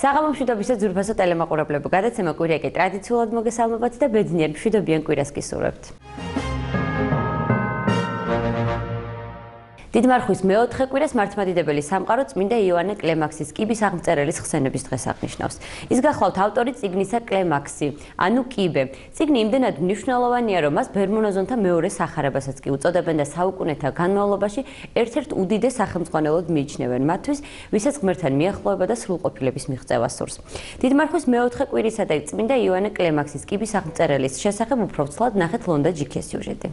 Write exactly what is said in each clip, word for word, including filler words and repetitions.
საღამო მშვიდობისა ძვირფასო ტელემაყურებლებო, გადაცემა კვირιακი ტრადიციულად მოგესალმებათ და ბედნიერ მშვიდობიან კვირას გისურვებთ. დიდმარხვის მეოთხე კვირას მართლმადიდებელი სამყარო წმინდა იოანე კლემაქსის კიბის აღმწერელის ხსენების დღეს აღნიშნავს. ის გახლავთ ავტორი წიგნისა კლემაქსი, ანუ კიბე. წიგნი იმდენად მნიშვნელოვანია, რომ მას ბერმონოზონთა მეორე სახარებასაც კი უწოდებენ და საუკუნეთა განმავლობაში ერთ-ერთ უდიდეს სახელმძღვანელოდ მიიჩნევენ მათთვის, ვისაც ღმერთთან მიახლოება და სრულყოფილების მიღწევა სურს. დიდმარხვის მეოთხე კვირისა და წმინდა იოანე კლემაქსის კიბის აღმწერელის შესახებ უფრო ცვლად ნახეთ ლონდა ჯიქეს სიუჟეტი.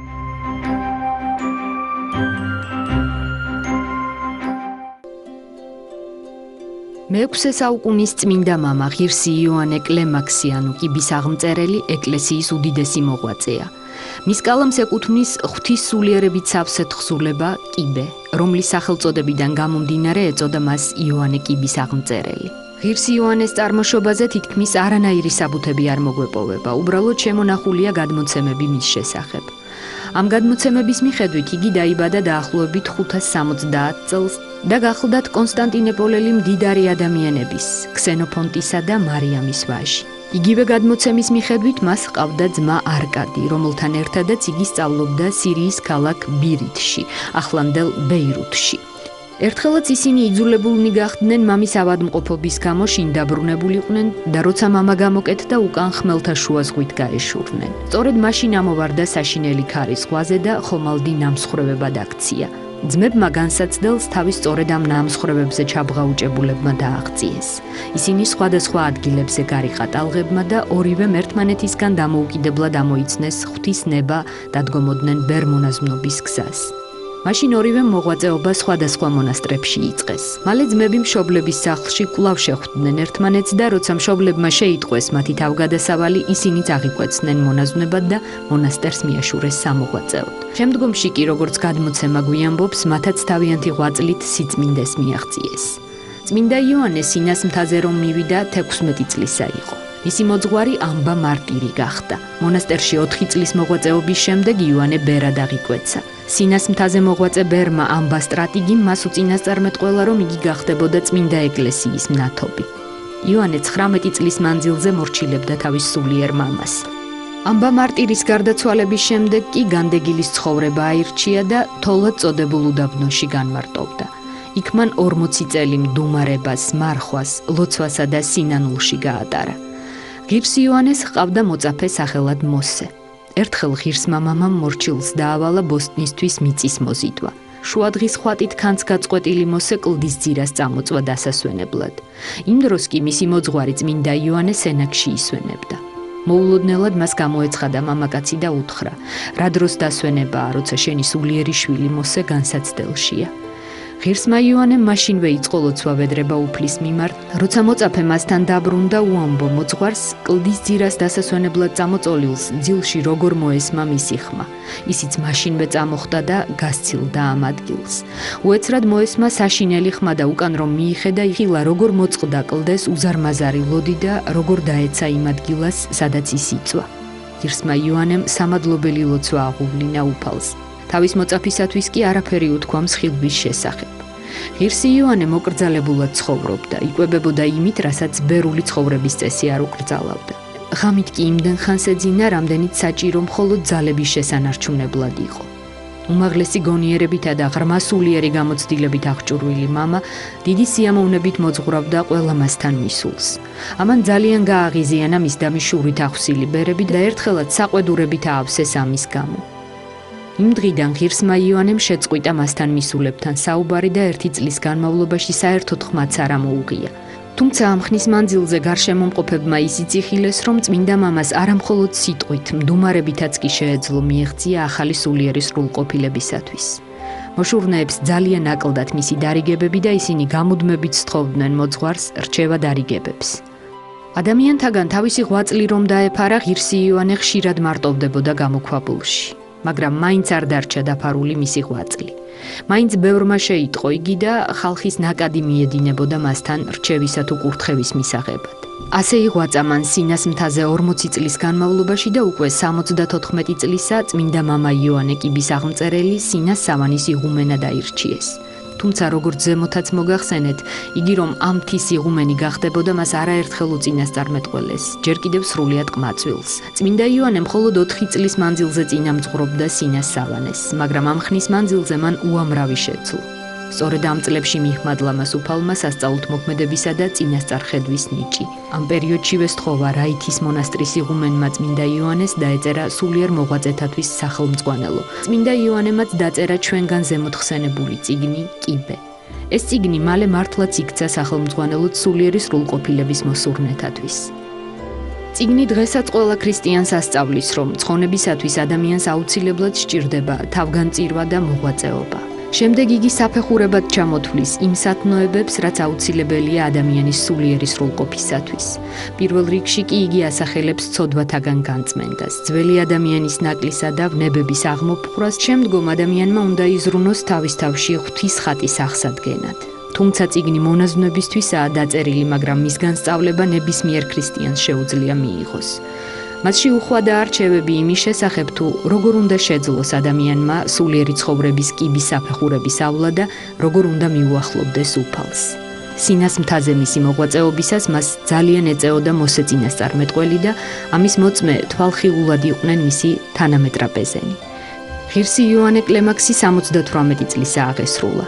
მეექვსე საუკუნის წმინდა მამა ღირსი იოანე კლემაქსი, ანუ კიბის აღმწერელი, ეკლესიის უდიდესი მოღვაწეა. მის კალამს ეკუთვნის ღვთისმსულიერებით სავსე თხზულება კიბე, რომლის სახელწოდებიდან გამომდინარე ეწოდა მას იოანე კიბის აღმწერელი. ღირსი იოანეს წარმოშობაზე თითქმის არანაირი საბუთები არ მოგვეპოვება, უბრალოდ შემონახულია გადმოცემები მის შესახებ. ამ გადმოცემების მიხედვით იგი დაიბადა დაახლოებით ხუთას სამოცდაათ წელს და გახლდათ კონსტანტინოპოლელი მდიდარი ადამიანების, ქსენოფონტისა და მარიამის ვაჟი. იგივე გადმოცემის მიხედვით მას ჰყავდა ძმა არკადი, რომელთან ერთადაც იგი სწავლობდა სირიის ქალაქ ბირითში, ახლანდელ ბეირუთში. ერთხელაც ისინი იძულებულნი გახდნენ მამის ავადმყოფობის გამო შინ დაბრუნებულიყვნენ და როცა მამა გამოკეთდა უკან ხმელთაშუა ზღვით გაეშურნენ. სწორედ მაშინ ამოვარდა საშინელი ქარი ზღვაზე და ხომალდი ნამსხვრევებად აქცია. ძმებმა განსაცდელს თავის სწორედ ამ ნამსხვრევებზე ჩაბღაუჭებულებმა დააღწიეს. ისინი სხვადასხვა ადგილებზე გარიყა ტალღებმა და ორივემ ერთმანეთისგან დამოუკიდებლად ამოიცნეს ღვთის ნება და დგომოდნენ ბერმონაზმნობის გზას. მაშინ ორივემ მოღვაწეობა სხვადასხვა მონასტრებში იწყეს. მალე ძმები მშობლების სახლში კვლავ შეხვდნენ ერთმანეთს და როცა მშობლებმა შეიტყვეს მათი თავგადასავალი, ისინიც აღიკვეცნენ მონაზვნებად და მონასტერს მიაშურეს სამოღვაწეოდ. შემდგომში კი, როგორც გადმოცემა გვიამბობს, მათაც თავიანთი ღვაწლით სიწმინდეს მიაღწიეს. წმინდა იოანე სინას მთაზე რომ მივიდა, თექვსმეტი წლისა იყო. მისი მოძღვარი ამბა მარტირი გახდა. მონასტერში ოთხი წლის მოღვაწეობის შემდეგ იოანე ბერად აღიკვეცა. სინას მთაზე მოღვაწე ბერმა ამბა სტრატიგიმ მას უწინასწარმეტყველა, რომ იგი გახდებოდა წმინდა ეკლესიის მნათობი. იოანე ცხრამეტი წლის მანძილზე მორჩილებდა თავის სულიერ მამას. ამბა მარტირის გარდაცვალების შემდეგ კი განდეგილის ცხოვრება აირჩია და თოლად წოდებულ უდაბნოში განმარტოვდა. იქ მან ორმოცი წელი მდუმარებას, მარხვას, ლოცვასა და სინანულში გაატარა. ღირს იოანეს ჰყავდა მოწაფე სახელად მოსე. ერთხელ ღირსმა მამამ მორჩილს დაავალა ბოსტნისთვის მიწის მოზიდვა. შუადღის ხვატით ქანს გაწყვეტილი მოსე კლდის ძირას წამოწვა დასასვენებლად. იმ დროს კი მისი მოძღვარი წმინდა იოანე სენაკში ისვენებდა. მოულოდნელად მას გამოეცხადა მამაკაცი და უთხრა: რა დროს დასვენებაა, როცა შენი სულიერი შვილი მოსე განსაცდელშია. ღირსმა იოანემ მაშინვე იწყო ლოცვა ვედრება უფლის მიმართ, როცა მოწაფე მასთან დაბრუნდა, უამბო მოძღვარს კლდის ძირას დასასვენებლად წამოწოლიულს ძილში როგორ მოესმა მისი ხმა. ისიც მაშინვე წამოხდა და გასცილდა ამ ადგილს. უეცრად მოესმა საშინელი ხმა და უკან რომ მიიხედა, იხილა როგორ მოწყდა კლდეს უზარმაზარი ლოდი და როგორ დაეცა იმ ადგილას, სადაც ის იწვა. ღირსმა იოანემ სამადლობელი ლოცვა აღუვლინა უფალს. თავის მოწაფისათვის კი არაფერი უთქვა მსხილვის შესახებ. ღირსი იოანე მოკრძალებულად ცხოვრობდა, იკვებებოდა იმით, რასაც ბერული ცხოვრების წესი არ უკრძალავდა. ღამით კი იმდენ ხანს ეძინა, რამდენიც საჭირო მხოლოდ ძალების შესანარჩუნებლად იყო. უმაღლესი გონიერებითა და ღრმა სულიერი გამოცდილებით აღჭურვილი მამა დიდი სიამოვნებით მოძღვრავდა ყველა მასთან მისულს. ამან ძალიან გააღიზიანა მის დამიშურით ახსილი ბერები და ერთხელაც საყვედურებით აავსეს ამის გამო. იმ დღიდან ღირსმა იოანემ შეწყვიტა მასთან მისულებთან საუბარი და ერთი წლის განმავლობაში საერთოდ ხმაც არ ამოუღია. თუმცა ამ ხნის მანძილზე გარშემომყოფებმა ის იციხილეს, რომ წმინდა მამას არამხოლოდ სიტყვით, მდუმარებითაც კი შეეძლო მიეღწია ახალი სულიერი სრულყოფილებისათვის. მოშურნეებს ძალიან აკლდათ მისი დარიგებები და ისინი გამუდმებით სთხოვდნენ მოძღვარს რჩევა დარიგებებს. ადამიანთაგან თავისი ღვაწლი რომ დაეფარა, ღირსი იოანე ხშირად მარტოვდებოდა გამოქვაბულში. მაგრამ მაინც არ დარჩა დაფარული მისი ღვაწლი. მაინც ბევრმა შეიტყო იგი და ხალხის ნაკადი მიედინებოდა მასთან რჩევისა თუ კურთხევის მისაღებად. ასე იღვაწა მან სინას მთაზე ორმოცი წლის განმავლობაში და უკვე სამოცდათოთხმეტი წლისა წმინდა მამა იოანე კიბის აღმწერელი სინას სავანის იღუმენად აირჩიეს. თუმცა როგორც ზემოთაც მოგახსენეთ, იგი რომ ამ მთის იღუმენი გახდებოდა, მას არაერთხელ უწინასწარმეტყველეს, ჯერ კიდევ სრულიად ყმაწვილს. წმინდა იოანე მხოლოდ ოთხი წლის მანძილზე წინამძღვრობდა სინას სავანეს, მაგრამ ამ ხნის მანძილზე მან უამრავი შეცვლა. სწორედ ამ წლებში მიჰმადლა მას უფალმა სასწაულთმოქმედებისა და წინასწარხედვის ნიჭი. ამ პერიოდშივე სთხოვა რაითის მონასტრის იღუმენმა წმინდა იოანეს დაეწერა სულიერ მოღვაწეთათვის სახელმძღვანელო. წმინდა იოანემაც დაწერა ჩვენგან ზემოთ ხსენებული წიგნი კიბე. ეს წიგნი მალე მართლაც იქცა სახელმძღვანელოდ სულიერი სრულყოფილების მოსურნეთათვის. წიგნი დღესაც ყველა ქრისტიანს ასწავლის, რომ ცხონებისათვის ადამიანს აუცილებლად სჭირდება თავგანწირვა და მოღვაწეობა. შემდეგ იგი საფეხურებად ჩამოთვლის იმ სათნოებებს, რაც აუცილებელია ადამიანის სულიერი სრულყოფისათვის. პირველ რიგში კი იგი ასახელებს ცოდვათაგან განწმენდას, ძველი ადამიანის ნაკლისა და ვნებების აღმოფხვრას, შემდგომ ადამიანმა უნდა იზრუნოს თავის თავში ღვთის ხატის აღსადგენად. თუმცა წიგნი მონაზვნებისთვისაა დაწერილი, მაგრამ მისგან სწავლება ნებისმიერ ქრისტიანს შეუძლია მიიღოს. მასში უხვადა არჩევები იმის შესახებ, თუ როგორ უნდა შეძლოს ადამიანმა სულიერი ცხოვრების კიბის საფეხურების ავლა და როგორ უნდა მიუახლოვდეს უფალს. სინას მთაზე მისი მოღვაწეობისას მას ძალიან ეწეოდა მოსეწინასწარმეტყველი და ამის მოწმე თვალხილულად იყვნენ მისი თანამეტრაპეზენი. ღირსი იოანე კლემაქსი სამოცდათვრამეტი წლისა აღესრულა.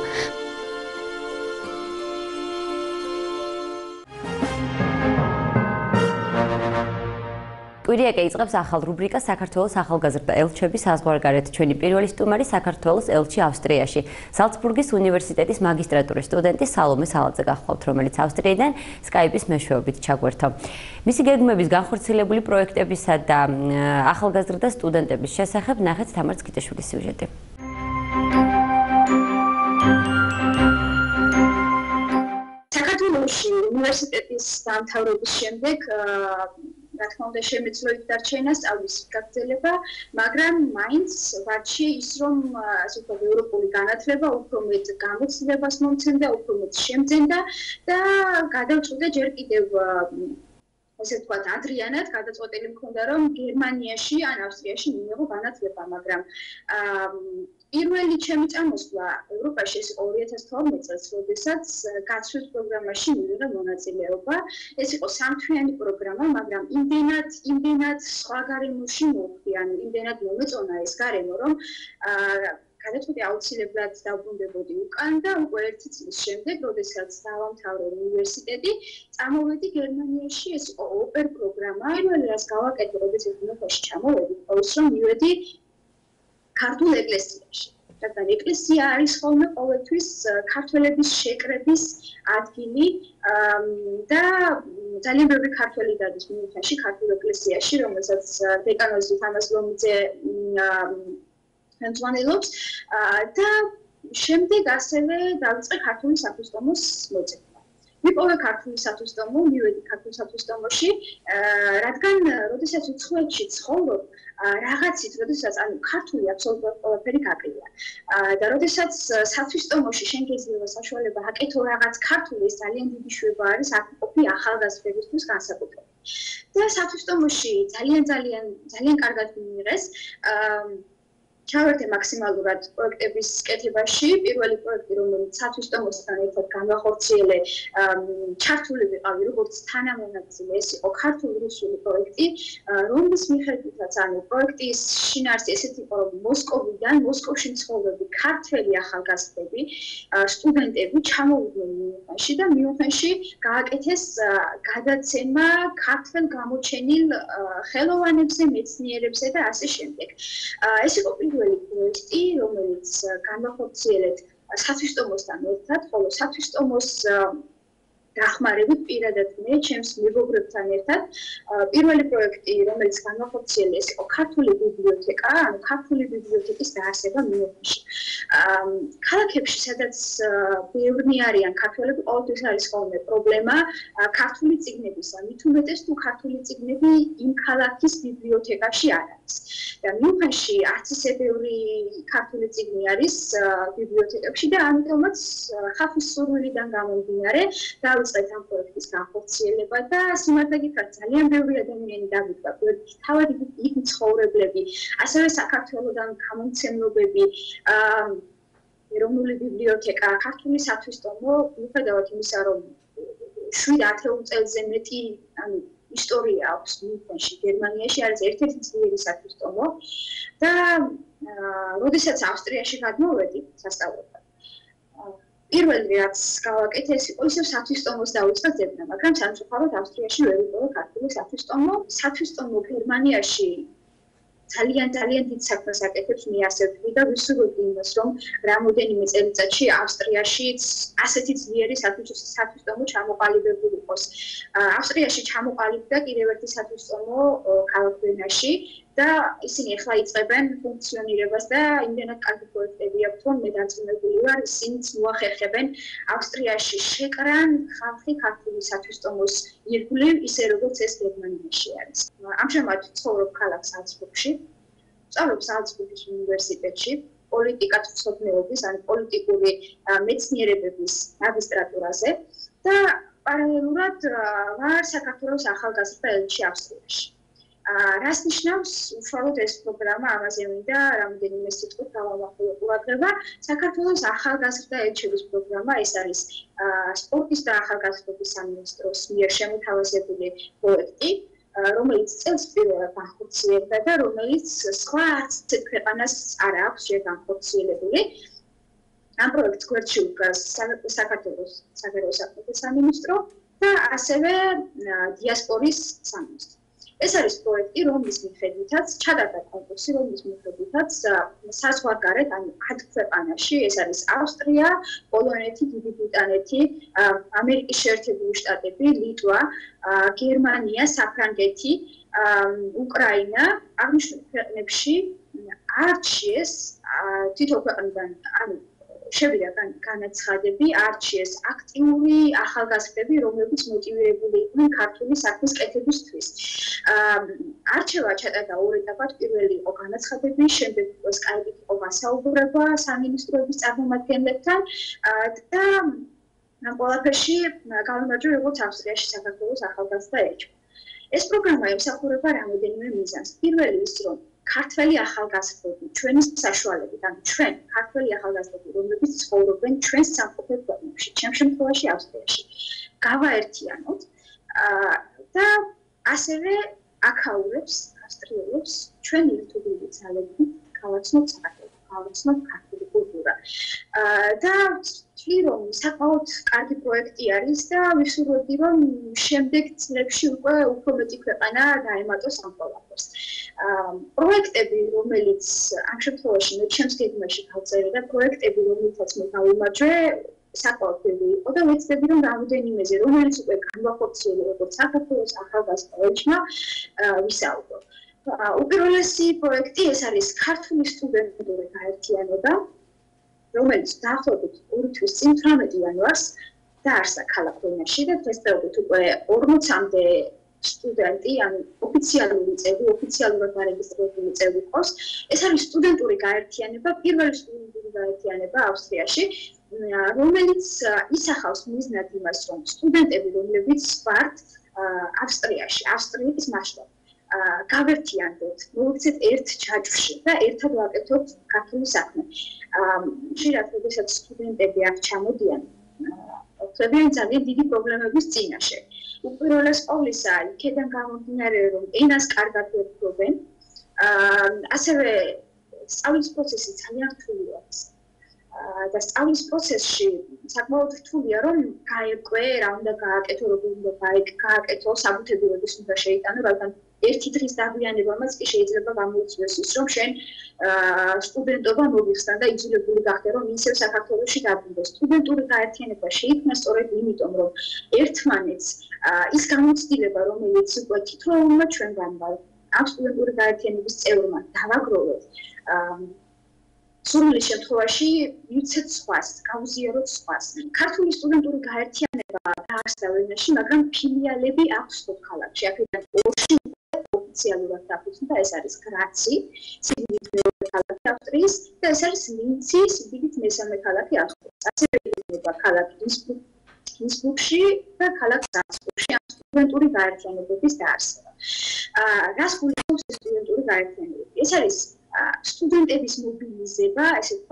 კვირიაკე იწყებს ახალ რუბრიკას საქართველოს ახალგაზრდა ელჩების საზღვარგარეთ. ჩვენი პირველი სტუმარი საქართველოს ელჩი ავსტრიაში, ზალცბურგის უნივერსიტეტის მაგისტრატურის სტუდენტი სალომე სალაძე გახლავთ, რომელიც ავსტრიიდან სკაიპის მეშვეობით ჩაგვერთო. მისი გეგმების განხორციელებული პროექტებისა და ახალგაზრდა სტუდენტების შესახებ ნახეთ თამარ წკიტაშვილის სიუჟეტი. საქართველოში უნივერსიტეტის დამთავრების შემდეგ რა თქმა უნდა შემეძლოთ დარჩენა სწავლის გაგრძელება, მაგრამ მაინც ვარჩიე ის რომ ასე ვთქვათ ევროპული განათლება უფრო მეტ გამოცდილებას მომცემდა, უფრო მეტ შემძენდა და გადავწყვიტე ჯერ კიდევ ასე ვთქვათ ადრიანად გადაწყვეტილი მქონდა რომ გერმანიაში ან ავსტრიაში მიიღო განათლება, მაგრამ პირველი ჩემი წამოსვლა ევროპაში ეს იყო ორი ათას თორმეტ წელს, როდესაც გაცვლით პროგრამაში მივიღე მონაწილეობა. ეს იყო სამთვიანი პროგრამა, მაგრამ იმდენად, იმდენად სხვა გარემოში მოვხდი, ან იმდენად მომეწონა ეს გარემო, რომ გადაწყვეტე აუცილებლად დავბრუნდებოდი უკან და უკვე ერთი წლის შემდეგ, როდესაც დავამთავრე უნივერსიტეტი, წამოვედი გერმანიაში, ეს იყო ოპერ პროგრამა. პირველი რაც გავაკეთე, როდესაც უნივერსიტეტში ჩამოვედი, ის რომ მივედი ქართულ ეკლესიაში. რადგან ეკლესია არის ხოლმე ყოველთვის ქართველების შეკრების ადგილი და ძალიან ბევრი ქართველი დადის მიუნხენში ქართულ ეკლესიაში, რომელსაც დეკანოზი თამაზ ლომიძე ხელმძღვანელობს და შემდეგ ასევე დავიწყე ქართული საფოსტომოს მოწესრიგება. მიპოვე ქართული საფოსტომო, მივედი ქართულ საფოსტომოში, რადგან როდესაც უცხოეთში ცხოვრობ, რაღაცით, როდესაც ანუ ქართული აბსოლუტურად ყველაფერი გაყიდია. და როდესაც საფოსტომოში შენ გეძლევა საშუალება აკეთო რაღაც ქართული, ეს ძალიან დიდი შვება არის აქ ყოფი ახალგაზრდებისთვის განსაკუთრებით. და საფოსტომოში ძალიან ძალიან ძალიან კარგად მიიღეს. ჩავერთე მაქსიმალურად პროექტების კეთებაში. პირველი პროექტი, რომელიც საფოსტომოსთან ერთად განვახორციელე, ჩართული ვიყავი როგორც თანამონაწილე, ეს იყო ქართულ-რუსული პროექტი, რომლის მიხედვითაც, ანუ პროექტის შინაარსი ესეთი იყო, რომ მოსკოვიდან, მოსკოვში მცხოვრები ქართველი ახალგაზრდები, სტუდენტები ჩამოვიდნენ მიუნხენში და მიუნხენში გააკეთეს გადაცემა ქართველ გამოჩენილ ხელოვანებზე, მეცნიერებზე და ასე შემდეგ. ეს იყო პირველი პროექტი, რომელიც განვახორციელეთ საფოსტომოსთან ერთად, ხოლო საფოსტომოს დახმარებით პირადად მე ჩემს მეგობრებთან ერთად პირველი პროექტი, რომელიც განვახორციელე, ეს იყო ქართული ბიბლიოთეკა, ანუ ქართული ბიბლიოთეკის დაარსება მიუნხენში. ქალაქებში, სადაც ბევრი არიან ქართველები, ყოველთვის არის ხოლმე პრობლემა ქართული წიგნებისა. მით უმეტეს თუ ქართული წიგნები იმ ქალაქის ბიბლიოთეკაში არ არის. და მიუნხენში არც ისე ბევრი ქართული წიგნი არის ბიბლიოთეკებში და ამიტომაც ხალხის სურვილიდან გამომდინარე დავიწყეთ ამ პროექტის განხორციელება და სიმართლე გითხრათ ძალიან ბევრი ადამიანი დაგვიწყდა. თავად იქ მცხოვრებლები, ასევე საქართველოდან გამომცემლობები ეროვნული ბიბლიოთეკა, ქართული სათვისტომო, მიუხედავად იმისა, რომ შვიდ ათეულ წელზე მეტი, ანუ ისტორია აქვს მუნხენში, გერმანიაში არის ერთ-ერთი ძლიერი სათვისტომო და როდესაც ავსტრიაში გადმოვედი სასწავლებლად, პირველი რაც გავაკეთე, ეს იყო ისევ სათვისტომოს დავიწყე ძებნა, მაგრამ სამწუხაროდ ავსტრიაში ვერ ვიპოვე ქართული სათვისტომო. სათვისტომო გერმანიაში ძალიან ძალიან დიდ საქმეს აკეთებს, მე ასე ვთვლი და ვისურვებდი იმას, რომ რამოდენიმე წელიწადში ავსტრიაშიც ასეთი ძლიერი სათვისტომო ჩამოყალიბებული იყოს. ავსტრიაში ჩამოყალიბდა კიდევ ერთი სათვისტომო ქალაქ ვენაში და ისინი ახლა იწყებენ ფუნქციონირებას და იმდენად კარგი პროექტები აქვთ, რომ მე დარწმუნებული ვარ, ისინიც მოახერხებენ ავსტრიაში შეკრან ხალხი ქართული სათვისტომოს ირგვლივ, ისე როგორც ეს გერმანიაში არის. ამჟამად ცხოვრობ ქალაქ ზალცბურგში, სწავლობ ზალცბურგის უნივერსიტეტში, პოლიტიკათ მცოდნეობის, ან პოლიტიკური მეცნიერებების მაგისტრატურაზე და პარალელურად ვარ საქართველოს ახალგაზრდა ელჩი ავსტრიაში. რას ნიშნავს უშუალოდ ეს პროგრამა, ამაზე მინდა რამდენიმე სიტყვით დავამახვილო ყურადღება. საქართველოს ახალგაზრდა ელჩების პროგრამა, ეს არის სპორტის და ახალგაზრდობის სამინისტროს მიერ შემოთავაზებული პროექტი, რომელიც წელს პირველად განხორციელდა და რომელიც სხვა არც ერთ ქვეყანას არ აქვს ჯერ განხორციელებული. ამ პროექტს გვერდში უდგას საქართველოს საგარეო საქმეთა სამინისტრო და ასევე დიასპორის სამინისტრო. ეს არის პროექტი, რომლის მიხედვითაც ჩატარდა კონკურსი, რომლის მიხედვითაც საზღვარგარეთ, ანუ ათ ქვეყანაში, ეს არის ავსტრია, პოლონეთი, დიდი ბრიტანეთი, ამერიკის შეერთებული შტატები, ლიტვა, გერმანია, საფრანგეთი, უკრაინა, აღნიშნულ ქვეყნებში არჩიეს თითო ქვეყნიდან, ანუ შევიდა განაცხადები, არჩიეს აქტიური ახალგაზრდები, რომლებიც მოტივირებული იყვნენ ქართული საქმის კეთებისთვის. არჩევა ჩატარდა ორ ეტაპად, პირველი იყო განაცხადები, შემდეგ იყო სკაიპით იყო გასაუბრება სამინისტროების წარმომადგენლებთან და ამ ყველაფერში გავიმარჯვე როგორც ავსტრიაში საქართველოს ახალგაზრდა ელჩი. ეს პროგრამა ემსახურება რამოდენიმე მიზანს. პირველი ის, რომ ქართველი ახალგაზრდები ჩვენის საშუალებით, ანუ ჩვენ ქართველი ახალგაზრდები, რომლებიც ცხოვრობენ ჩვენს სამყოფელ ქვეყნებში, ჩემ შემთხვევაში ავსტრიაში, გავაერთიანოთ და ასევე აქაურებს, ავსტრიელებს ჩვენი ერთობლივი ძალებით გავაცნოთ საქართველოს, გავაცნოთ ქართული კულტურა. და ვთვლი, რომ საკმაოდ კარგი პროექტი არის და ვისურვებდი, რომ შემდეგ წლებში უკვე უფრო მეტი ქვეყანა დაემატოს ამ ყველაფერს. პროექტები, რომელიც ამ შემთხვევაში მე ჩემს გეგმაში გავწერე და პროექტები, რომელთაც მე გავიმარჯვე, საკმაოდ ბევრი იყო და ვეცდები, რომ რამოდენიმეზე, რომელიც უკვე განვახორციელე როგორც საქართველოს ახალგაზრდა ელჩმა, ვისაუბრო. უპირველესი პროექტი ეს არის ქართული სტუდენტური გაერთიანება, რომელიც დაახლოებით ორი თვის წინ თვრამეტი იანვარს დაარსდა ქალაქ ვენაში და დღესდღეობით უკვე ორმოცამდე სტუდენტი, ანუ ოფიციალური წევრი, ოფიციალურად დარეგისტრირებული წევრი ყავს. ეს არის სტუდენტური გაერთიანება, პირველი სტუდენტური გაერთიანება ავსტრიაში, რომელიც ისახავს მიზნად იმას, რომ სტუდენტები, რომლებიც ვართ ავსტრიაში, ავსტრიის მასშტაბით, გავერთიანდოთ, მოვიქცეთ ერთ ჯაჭვში და ერთად ვაკეთოთ ქართული საქმე. ხშირად, როდესაც სტუდენტები აქ ჩამოდიან, ხდებიან ძალიან დიდი პრობლემების წინაშე. უპირველეს ყოვლისა, იქედან გამომდინარე, რომ ენას კარგად ვფიქრობენ, ასევე სწავლის პროცესი ძალიან რთული არის. და სწავლის პროცესში საკმაოდ რთულია, რომ გაეკვე, რა უნდა გააკეთო, როგორ უნდა გააკეთო, საბუთები როდის უნდა შეიტანო, რადგან ერთი დღის დაგვიანებამაც კი შეიძლება გამოიწვიოს ის, რომ შენ სტუდენტობა მოგიხსნა და იძულებული გახდე, რომ ისევ საქართველოში დაბრუნდეს. სტუდენტური გაერთიანება შეიქმნა სწორედ იმიტომ, რომ ერთმანეთს ის გამოცდილება, რომელიც უკვე თითოეულმა ჩვენგანმა ამ სტუდენტური გაერთიანების წევრმა დავაგროვეთ, სრული შემთხვევაში მივცეთ სხვას, გავზიაროთ სხვას. ქართული სტუდენტური გაერთიანება დაარსდა ვენაში, მაგრამ ფილიალები აქვს სხვა ქალაქში. აქედან ორში ოფიციალურად დაფუძნდა, ეს არის გრაცი, სიდიდით მეორე ქალაქი ავსტრიის და ეს არის ლინცი, სიდიდით მესამე ქალაქი ავსტრიის. ასევე იქნება ქალაქი ინსბრუკში და ქალაქი ზალცბურგში ამ სტუდენტური გაერთიანებების დაარსება. რას გულისხმობს სტუდენტური გაერთიანება? ეს არის სტუდენტების მობილიზება, ესე ვთქვათ,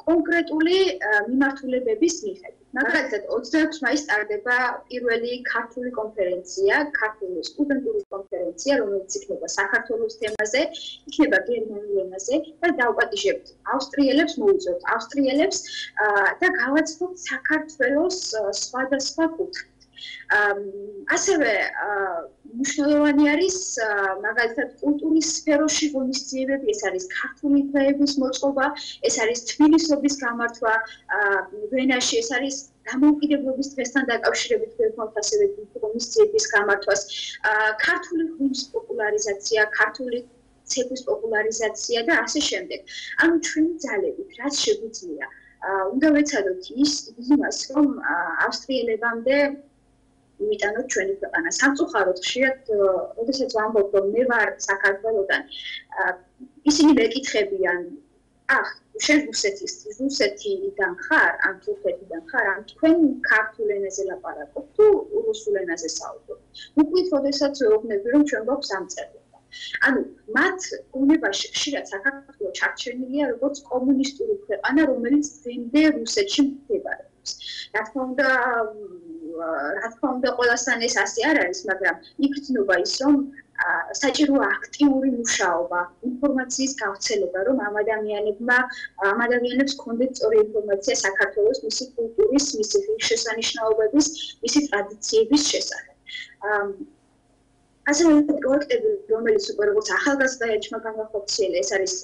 კონკრეტული მიმართულებების მიხედვით. მაგალითად, ოცდაექვსი მაისს ტარდება პირველი ქართული კონფერენცია, ქართული სტუდენტური კონფერენცია, რომელიც იქნება საქართველოს თემაზე, იქნება გერმანულ ენაზე და დავპატიჟებთ ავსტრიელებს, მოვუძებთ ავსტრიელებს და გავაცხობთ საქართველოს სხვადასხვა კუთხით. ასევე მნიშვნელოვანი არის მაგალითად კულტურის სფეროში ღონისძიებები, ეს არის ქართული დღეების მოწყობა, ეს არის თბილისობის გამართვა ვენაში, ეს არის დამოუკიდებლობის დღესთან დაკავშირებით ვერმონთ ასევე ღონისძიების გამართვას, ქართული ღვინის პოპულარიზაცია, ქართული ცეკვის პოპულარიზაცია და ასე შემდეგ. ანუ ჩვენი ძალებით რაც შეგვიძლია, უნდა ვეცადოთ ის იმას, რომ ავსტრიელებამდე მიტანოთ ჩვენი ქვეყანა. სამწუხაროდ ხშირად, როდესაც ვამბობ, რომ მე ვარ საქართველოდან, ისინი მეკითხებიან, ახ, შენ რუსეთის, რუსეთიდან ხარ, ან თურქეთიდან ხარ, ან თქვენ ქართულ ენაზე ლაპარაკობთ თუ რუსულ ენაზე საუბრობთ. უკვით, როდესაც ვეუბნები, რომ ჩვენ გვაქვს სამწერლობა. ანუ მათ უნებაში ხშირად საქართველო ჩარჩენილია როგორც კომუნისტური ქვეყანა, რომელიც დღემდე რუსეთში მდებარეობს. რა თქმა უნდა, რა თქმა უნდა, ყველასთან ეს ასე არ არის, მაგრამ იგრძნობა ის, რომ საჭიროა აქტიური მუშაობა, ინფორმაციის გავრცელება, რომ ამ ადამიანებმა, ამ ადამიანებს ჰქონდეთ სწორი ინფორმაცია საქართველოს, მისი კულტურის, მისი ღირსშესანიშნაობების, მისი ტრადიციების შესახებ. ასევე პროექტები, რომელიც უკვე როგორც ახალგაზრდა ეჭმა განახორციელა, ეს არის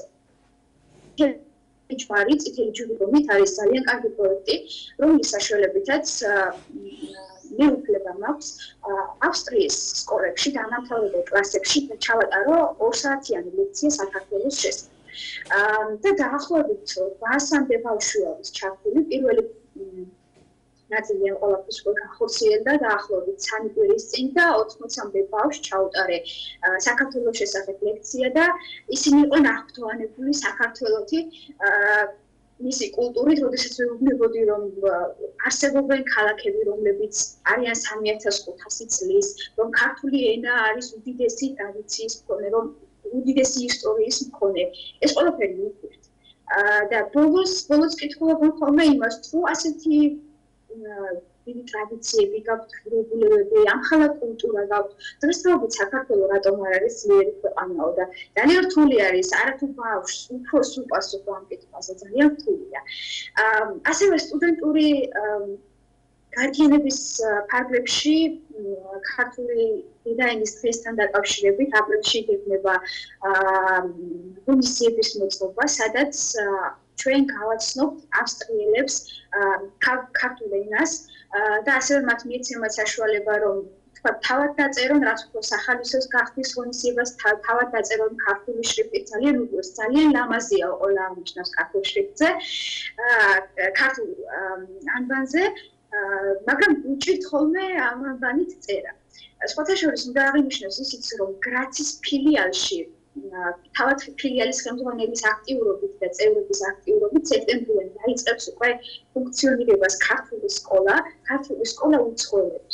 ჯვარი, წითელი ჯვრით არის ძალიან კარგი პროექტი, რომლის საშუალებითაც მე უფლება მაქვს ავსტრიის სკოლებში, დამამთავრებელ კლასებში ჩავატარო ორსაათიანი ლექცია საქართველოს შესახებ. და დაახლოებით ოცამდე ბავშვი არის ჩართული, პირველი ნაწილი ამ ყველაფერს უკვე განხორციელდა დაახლოებით სამი კვირის წინ და ოცდაათამდე ბავშვს ჩაუტარე საქართველოს შესახებ ლექცია და ისინი იყვნენ აღფრთოვანებული საქართველოთი მისი კულტურით, როდესაც ვეუბნებოდი, რომ არსებობენ ქალაქები, რომლებიც არიან სამი ათას ხუთასი წლის, რომ ქართული ენა არის უდიდესი ტრადიციის მქონე, რომ უდიდესი ისტორიის მქონე. ეს ყველაფერი მივხვდით. და ბოლოს ბოლოს კითხულობ ხოლმე იმას, თუ ასეთი დიდი ტრადიციები გაქვთ, ღირებულებები, ამხელა კულტურა გაქვთ. დღესდღეობით საქართველო რატომ არ არის ძლიერი ქვეყანაო და ძალიან რთული არის, არათუ ბავშვს, უფროს უპასუხო ამ კითხვაზე, ძალიან რთულია. ასევე სტუდენტური გარდიენების ფარგლებში ქართული დედაენის დღესთან დაკავშირებით აპრილში იქნება ღონისძიების მოწყობა, სადაც ჩვენ გავაცნობთ ავსტრიელებს ქართულ ენას და ასევე მათ მიეცემათ საშუალება, რომ თქვა თავად დაწერონ, რაც უფრო სახალისოს გახდის ღონისძიებას, თავად დაწერონ ქართული შრიფტით, ძალიან უბრალოდ, ძალიან ლამაზია ყველა აღნიშნავს ქართულ შრიფტზე, ქართულ ანბანზე, მაგრამ უჭირთ ხოლმე ამ ანბანით წერა. სხვათა შორის უნდა აღინიშნოს ისიც, რომ გრაცის ფილიალში თავად ფილიალის ხელმძღვანელის აქტიურობით და წევრების აქტიურობით სექტემბრიდან დაიწყებს უკვე ფუნქციონირებას ქართული სკოლა, ქართული სკოლა უცხოელებს.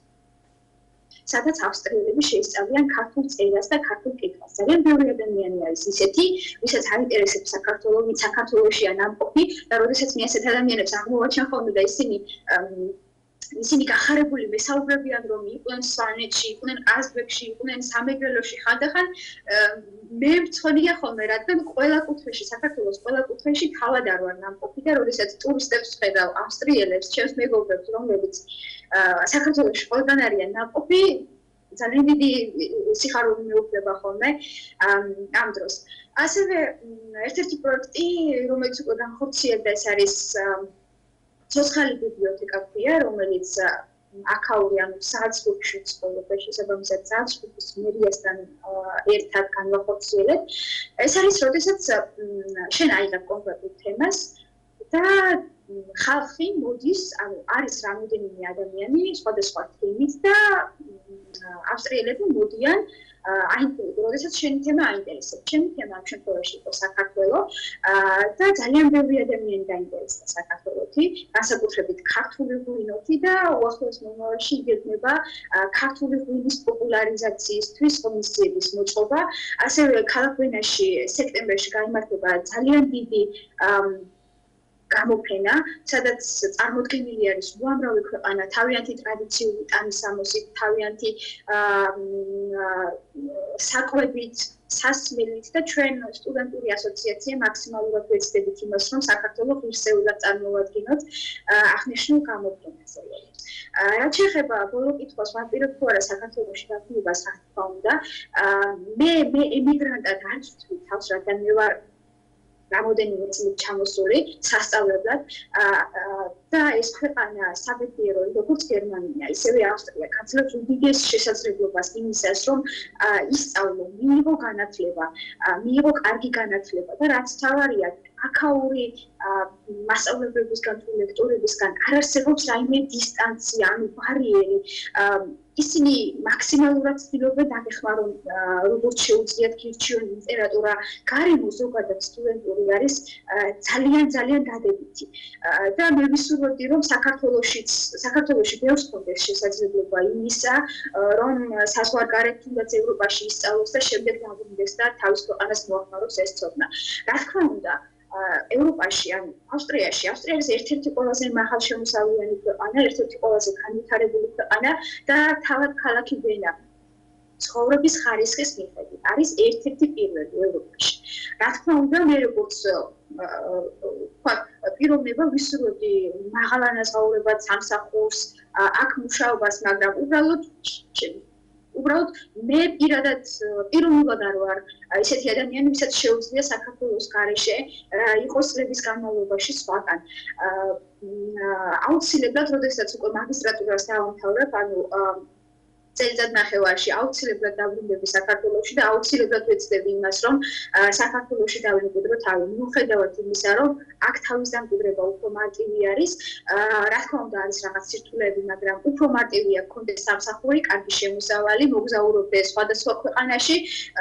სადაც ავსტრიელები შეისწავლიან ქართულ წერას და ქართულ კითხვას. ძალიან ბევრი ადამიანი არის ისეთი, ვისაც აინტერესებს საქართველო, ვინც საქართველოშია ნამყოფი და როდესაც მე ასეთ ადამიანებს აღმოვაჩენ ხოლმე და ისინი ისინი გახარებული მესაუბრებიან, რომ იყვნენ სვანეთში, იყვნენ ყაზბეგში, იყვნენ სამეგრელოში, ხანდახან მე მწონია ხოლმე, რადგან ყველა კუთხეში, საქართველოს ყველა კუთხეში თავად არ ვარ ნამყოფი და როდესაც ტურისტებს ვხედავ, ავსტრიელებს, ჩემს მეგობრებს, რომლებიც საქართველოში ყველგან არიან ნამყოფი, ძალიან დიდი სიხარული მეუფლება ხოლმე ამ დროს. ასევე ერთ-ერთი პროექტი, რომელიც უკვე განხორციელდა, ეს არის ცოცხალი ბიბლიოთეკა ქვია, რომელიც აქაური, ანუ ზალცბურგში ცხოვრობდა, შესაბამისად ზალცბურგის მერიასთან ერთად განვახორციელეთ. ეს არის, როდესაც შენ აიღებ კონკრეტულ თემას და ხალხი მოდის, ანუ არის რამოდენიმე ადამიანი სხვადასხვა თემით და ავსტრიელები მოდიან აინტერესებს, როდესაც შენი თემა აინტერესებს. ჩემი თემა ამ შემთხვევაში იყო საქართველო და ძალიან ბევრი ადამიანი დაინტერესდა საქართველოთი, განსაკუთრებით ქართული ღვინოთი და უახლოეს მომავალში იგეგმება ქართული ღვინის პოპულარიზაციისთვის ღონისძიების მოწყობა. ასევე ქალაქ ვენაში სექტემბერში გაიმართება ძალიან დიდი გამოფენა, სადაც წარმოდგენილი არის უამრავი ქვეყანა, თავიანთი ტრადიციული ტანისამოსით, თავიანთი საკვებით, სასმელით და ჩვენ სტუდენტური ასოციაცია მაქსიმალურად ვეცდებით იმას, რომ საქართველოს ღირსეულად წარმოვადგინოთ აღნიშნულ გამოფენაზე. რაც შეეხება ბოლო კითხვას, ვაპირებ თუ არა საქართველოში დაბნებას, რა თქმა უნდა, მე მე ემიგრანტად არ ვთვლი თავს, რადგან მე ვარ რამოდენიმე წლით ჩამოსული სასწავლებლად და ეს ქვეყანა საბედნიერო როგორც გერმანია, ისევე ავსტრია გაძლევს უდიდეს შესაძლებლობას იმისას, რომ ისწავლო, მიიღო განათლება, მიიღო კარგი განათლება და რაც თავარია, აქაური მასწავლებლებისგან თუ ლექტორებისგან არ არსებობს რაიმე დისტანცია, ანუ ბარიერი. ისინი მაქსიმალურად ცდილობენ დაგეხმარონ როგორც შეუძლიათ გირჩიონ ლიტერატურა, გარემო ზოგადად სტუდენტური არის ძალიან ძალიან დადებითი. და მე ვისურვებდი, რომ საქართველოშიც საქართველოში ბევრს ჰქონდეს შესაძლებლობა იმისა, რომ საზღვარგარეთ თუნდაც ევროპაში ისწავლოს და შემდეგ დაბრუნდეს და თავის ქვეყანას მოახმაროს ეს ცოდნა. რა თქმა უნდა, ევროპაში, ან ავსტრიაში, ავსტრია არის ერთ-ერთი ყველაზე მაღალშემოსავლიანი ქვეყანა, ერთ-ერთი ყველაზე განვითარებული ქვეყანა და თავად ქალაქი ვენა ცხოვრების ხარისხის მიხედვით არის ერთ-ერთი პირველი ევროპაში. რა თქმა უნდა, მე როგორც პიროვნება ვისურვებდი მაღალანაზღაურებად სამსახურს, აქ მუშაობას, მაგრამ უბრალოდ უბრალოდ მე პირადად პიროვნულად არ ვარ ისეთი ადამიანი, ვისაც შეუძლია საქართველოს გარეშე იყოს წლების განმავლობაში სხვაგან. აუცილებლად, როდესაც უკვე მაგისტრატურას დავამთავრებ, ანუ წელიწად ნახევარში აუცილებლად დაბრუნდები საქართველოში და აუცილებლად ვეცდები იმას, რომ საქართველოში დავიმკვიდრო თავი. მიუხედავად იმისა, რომ აქ თავის დამკვიდრება უფრო მარტივი არის, რა თქმა უნდა არის რაღაც სირთულეები, მაგრამ უფრო მარტივია გქონდეს სამსახური, კარგი შემოსავალი, მოგზაურობდე სხვადასხვა ქვეყანაში,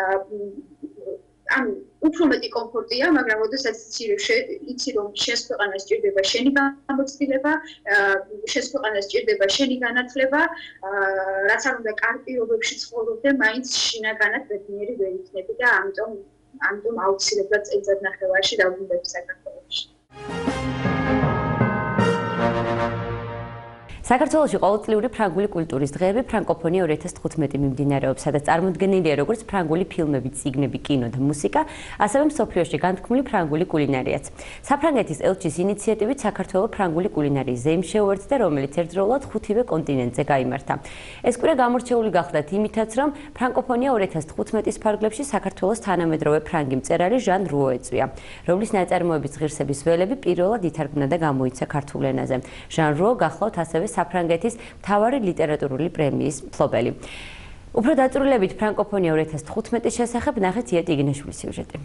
ანუ უფრო მეტი კომფორტია, მაგრამ როდესაც იცი რომ შენს ქვეყანას სჭირდება შენი გამოცდილება, შენს ქვეყანას სჭირდება შენი განათლება, რაც არ უნდა კარგ პირობებში ცხოვრობდე, მაინც შინაგანად ბედნიერი ვერ იქნები და ამიტომ ამიტომ აუცილებლად წელიწად ნახევარში დავბრუნდები საქართველოში. საქართველოში ყოველწლიური ფრანგული კულტურის დღეები ფრანკოფონია ორი ათას თხუთმეტი მიმდინარეობს, სადაც წარმოდგენილია როგორც ფრანგული ფილმები, წიგნები, კინო და მუსიკა, ასევე მსოფლიოში განთქმული ფრანგული კულინარიაც. საფრანგეთის ელჩის ინიციატივით საქართველოს ფრანგული კულინარიის ზეიმს შეუერთდა, რომელიც ერთდროულად ხუთივე კონტინენტზე გაიმართა. ეს კვირა გამორჩეული გახლდათ იმითაც, რომ ფრანკოფონია ორი ათას თხუთმეტის ფარგლებში საქართველოს თანამედროვე ფრანგი მწერალი ჟან რუო ეწვია, რომლის ნაწარმოების ღირსების ველები პირველად ითარგმნა და გამოიცა ქართულ ენაზე. ჟან რუო გახლავთ ასევე საფრანგეთის მთავარი ლიტერატურული პრემიის მფლობელი. უფრო დაწვრილებით ფრანკოფონია ორი ათას თხუთმეტის შესახებ ნახეთ იეტ იგნაშვილის სიუჟეტი.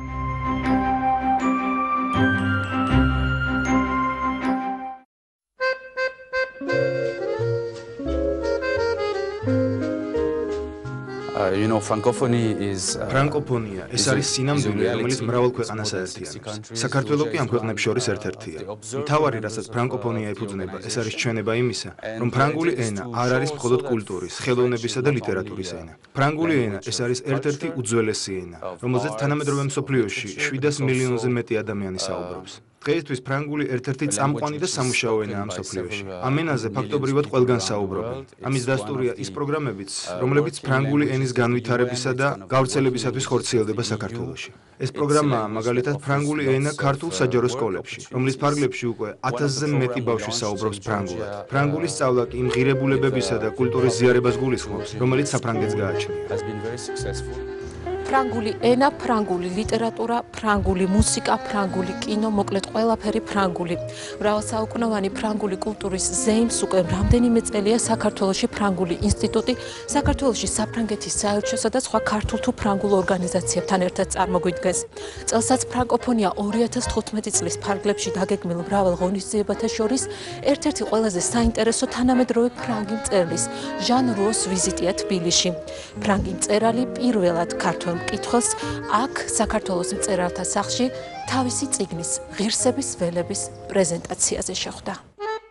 You know, francophonie is ფრანკოფონია ეს არის სინამდვილე, რომელიც მრავალ ქვეყანას აერთიანებს. საქართველოს კი ამ ქვეყნებს შორის ერთ-ერთია. მთავარი, რასაც ფრანკოფონია ეფუძნება, ეს არის ჩვენება იმისა, რომ ფრანგული ენა არ არის მხოლოდ კულტურის, ხელოვნებისა და ლიტერატურის ენა. ფრანგული ენა ეს არის ერთ-ერთი უძველესი ენა, რომელზეც თანამედროვე მსოფლიოში შვიდას მილიონზე მეტი ადამიანი საუბრობს. დღეისთვის ფრანგული ერთ-ერთი წამყვანი და სამუშაო ენაა მსოფლიოში. ამ ენაზე ფაქტობრივად ყველგან საუბრობენ. ამის დასტურია ის პროგრამებიც, რომლებიც ფრანგული ენის განვითარებისა და გავრცელებისათვის ხორციელდება საქართველოში. ეს პროგრამაა მაგალითად ფრანგული ენა ქართულ საჯარო სკოლებში, რომლის ფარგლებში უკვე ათასზე მეტი ბავშვი საუბრობს ფრანგულად. ფრანგულის სწავლა კი იმ ღირებულებებისა და კულტურის ზიარებას გულისხმობს, რომელიც საფრანგეთს გააჩნია. ფრანგული ენა, ფრანგული ლიტერატურა, ფრანგული მუსიკა, ფრანგული კინო, მოკლედ ყველაფერი ფრანგული. მრავალსაუკუნოვანი ფრანგული კულტურის ზეიმს უკვე რამდენიმე წელია საქართველოში ფრანგული ინსტიტუტი, საქართველოში საფრანგეთის საელჩოსა და სხვა ქართულ თუ ფრანგულ ორგანიზაციებთან ერთად წარმოგვიდგენს. წელსაც ფრანკოფონია ორი ათას თხუთმეტი წლის ფარგლებში დაგეგმილ მრავალ ღონისძიებათა შორის ერთ-ერთი ყველაზე საინტერესო თანამედროვე ფრანგი მწერლის ჟან რუოს ვიზიტია თბილისში. ფრანგი მწერალი პირველად ქართველ მკითხველს აქ საქართველოს მწერალთა სახლში თავისი წიგნის ღირსების ველების პრეზენტაციაზე შეხვდა.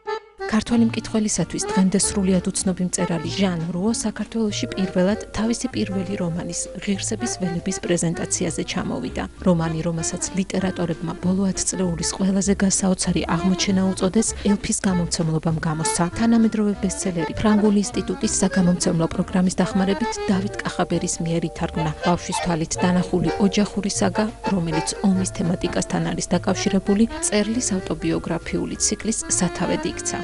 ქართველი მკითხველისათვის დღემდე სრულიად უცნობი მწერალი ჟან რუო საქართველოში პირველად თავისი პირველი რომანის ღირსების ველების პრეზენტაციაზე ჩამოვიდა. რომანი, რომელსაც ლიტერატორებმა ბოლო ათწლეულის ყველაზე გასაოცარი აღმოჩენა უწოდეს, ელფის გამომცემლობამ გამოსცა. თანამედროვე ბესტსელერი ფრანგული ინსტიტუტის საგამომცემლო პროგრამის დახმარებით დავით კახაბერის მიერ ითარგმნა. ბავშვის თვალით დანახული ოჯახური საგა, რომელიც ომის თემატიკასთან არის დაკავშირებული, წერლის ავტობიოგრაფიული ციკლის სათავედ იქცა.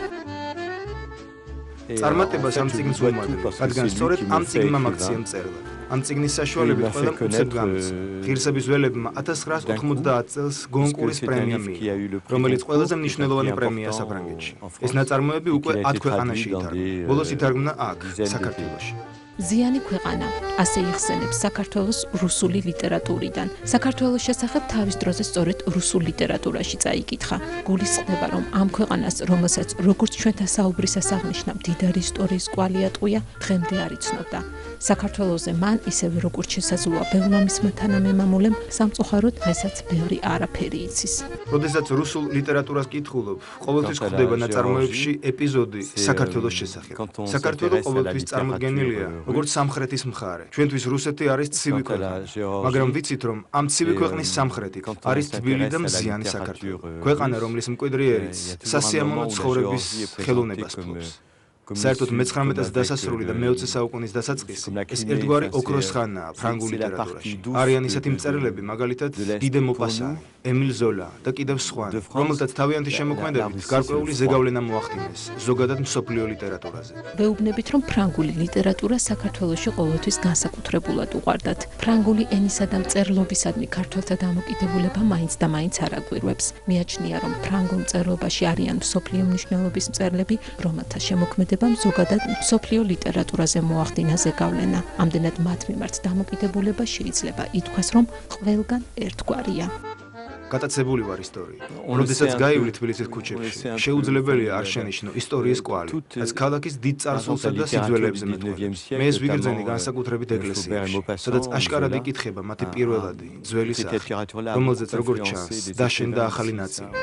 წარმატებას ამ წიგნს უმადრე, რადგან სწორედ ამ წიგნმა მაქცია მწერლა. ამ წიგნის საშუალებით ყველამ უცებ გამოსცა. ღირსების ველებმა ათას ცხრაას ოთხმოცდაათ წელს გონკურის პრემია მიიღო, რომელიც ყველაზე მნიშვნელოვანი პრემიაა საფრანგეთში. ეს ნაწარმოები უკვე ათ ქვეყანაში ითარგმნა. ბოლოს ითარგმნა აქ, საქართველოში. ზიანი ქვეყანა, ასე იხსენებს საქართველოს რუსული ლიტერატურიდან. საქართველოს შესახებ თავის დროზე სწორედ რუსულ ლიტერატურაში წაიკითხა. გულისხმდება, რომ ამ ქვეყანას, რომელსაც როგორც ჩვენთა საუბრისას აღნიშნა, მდიდარი ისტორიის კვალი ატყვია, დღემდე არ იცნობდა. საქართველოზე მან, ისევე როგორც შესაძლოა ბევრმა მისმა თანამემამულემ, სამწუხაროდ დღესაც ბევრი არაფერი იცის. როდესაც რუსულ ლიტერატურას კითხულობ, ყოველთვის ხვდება ნაწარმოებში ეპიზოდი საქართველოს შესახებ. საქართველო ყოველთვის წარმოდგენილია როგორც სამხრეთის მხარე. ჩვენთვის რუსეთი არის ცივი ქვეყანა, მაგრამ ვიცით, რომ ამ ცივი ქვეყნის სამხრეთით არის თბილი და მზიანი საქართველო. ქვეყანა, რომლის მკვიდრიერიც სასიამოვნო ცხოვრების ხელოვნებას ფლობს. საერთოდ მეცხრამეტე დასასრული და მეოცე საუკუნის დასაწყისი ეს ერთგვარი ოქროს ხანაა ფრანგულ ლიტერატურაში. არიან ისეთი მწერლები, მაგალითად დიდე მოპასანი, ემილ ზოლა და კიდევ სხვა, რომელთაც თავიანთი შემოქმედებით გარკვეული ზეგავლენა მოახდინეს ზოგადად მსოფლიო ლიტერატურაზე. ვეუბნებით, რომ ფრანგული ლიტერატურა საქართველოში ყოველთვის განსაკუთრებულად უყვარდათ. ფრანგული ენისა და მწერლობისადმი ქართველთა დამოკიდებულება მაინც და მაინც არ აგვირგვებს. მიაჩნია, რომ ფრანგულ მწერლობაში არიან მსოფლიო მნიშვნელობის მწერლები, რომელთა შემოქმედება ზოგადად მსოფლიო ლიტერატურაზე მოახდინა ზეგავლენა. ამდენად მათ მიმართ დამოკიდებულება შეიძლება ითქვას, რომ ყველგან ერთგვარია. გატაცებული ვარ ისტორიით. როდესაც გაივლი თბილისის ქუჩებში, შეუძლებელია არ შენიშნო ისტორიის კვალი, რაც ქალაქის დიდ წარსულსა და სიძველეებზე მეტყველებს. მე ეს ვიგრძენი განსაკუთრებით ეკლესიაში, სადაც აშკარად იკითხება მათი პირველადი, ძველი სახე, რომელზეც როგორც ჩანს, დაშენდა ახალი ნაწილი.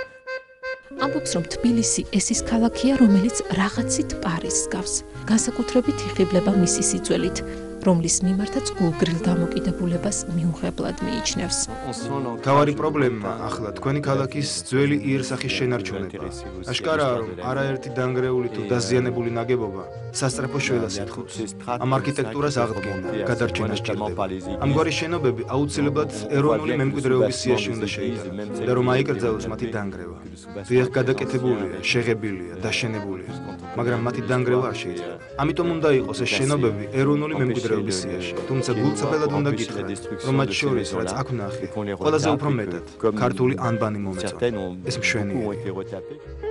ამბობს, რომ თბილისი ეს ის ქალაქია, რომელიც რაღაცით პარიზს გავს. განსაკუთრებით იხიბლება მისი სიძველით, რომლის მიმართაც გულგრილ დამოკიდებულებას მიუღებლად მიიჩნევს. თავარი პრობლემა ახლა თქვენი ქალაქის ძველი იერსახის შენარჩუნება. აშკარაა, რომ არაერთი დანგრეული თუ დაზიანებული ნაგებობა სასწრაფო შველას ეთხოვს. ამ არქიტექტურას აღდგენა, გადარჩენა სჭირდება. ამგვარი შენობები აუცილებლად ეროვნული მემკვიდრეობის სიაში უნდა შეიტანონ და რომ აიკრძალოს მათი დანგრევა. დიახ, გადაკეთებულია, შეღებილია, დაშენებულია, მაგრამ მათი დანგრევა არ შეიძლება. ამიტომ უნდა იყოს ეს შენობები ეროვნული მემკვიდრეობის სიაში. თუმცა გულწრფელად უნდა გითხრათ, რომ მათ შორის, რაც აქ ვნახე, ყველაზე უფრო მეტად ქართული ანბანი მომეწონა. ეს მშვენიერია.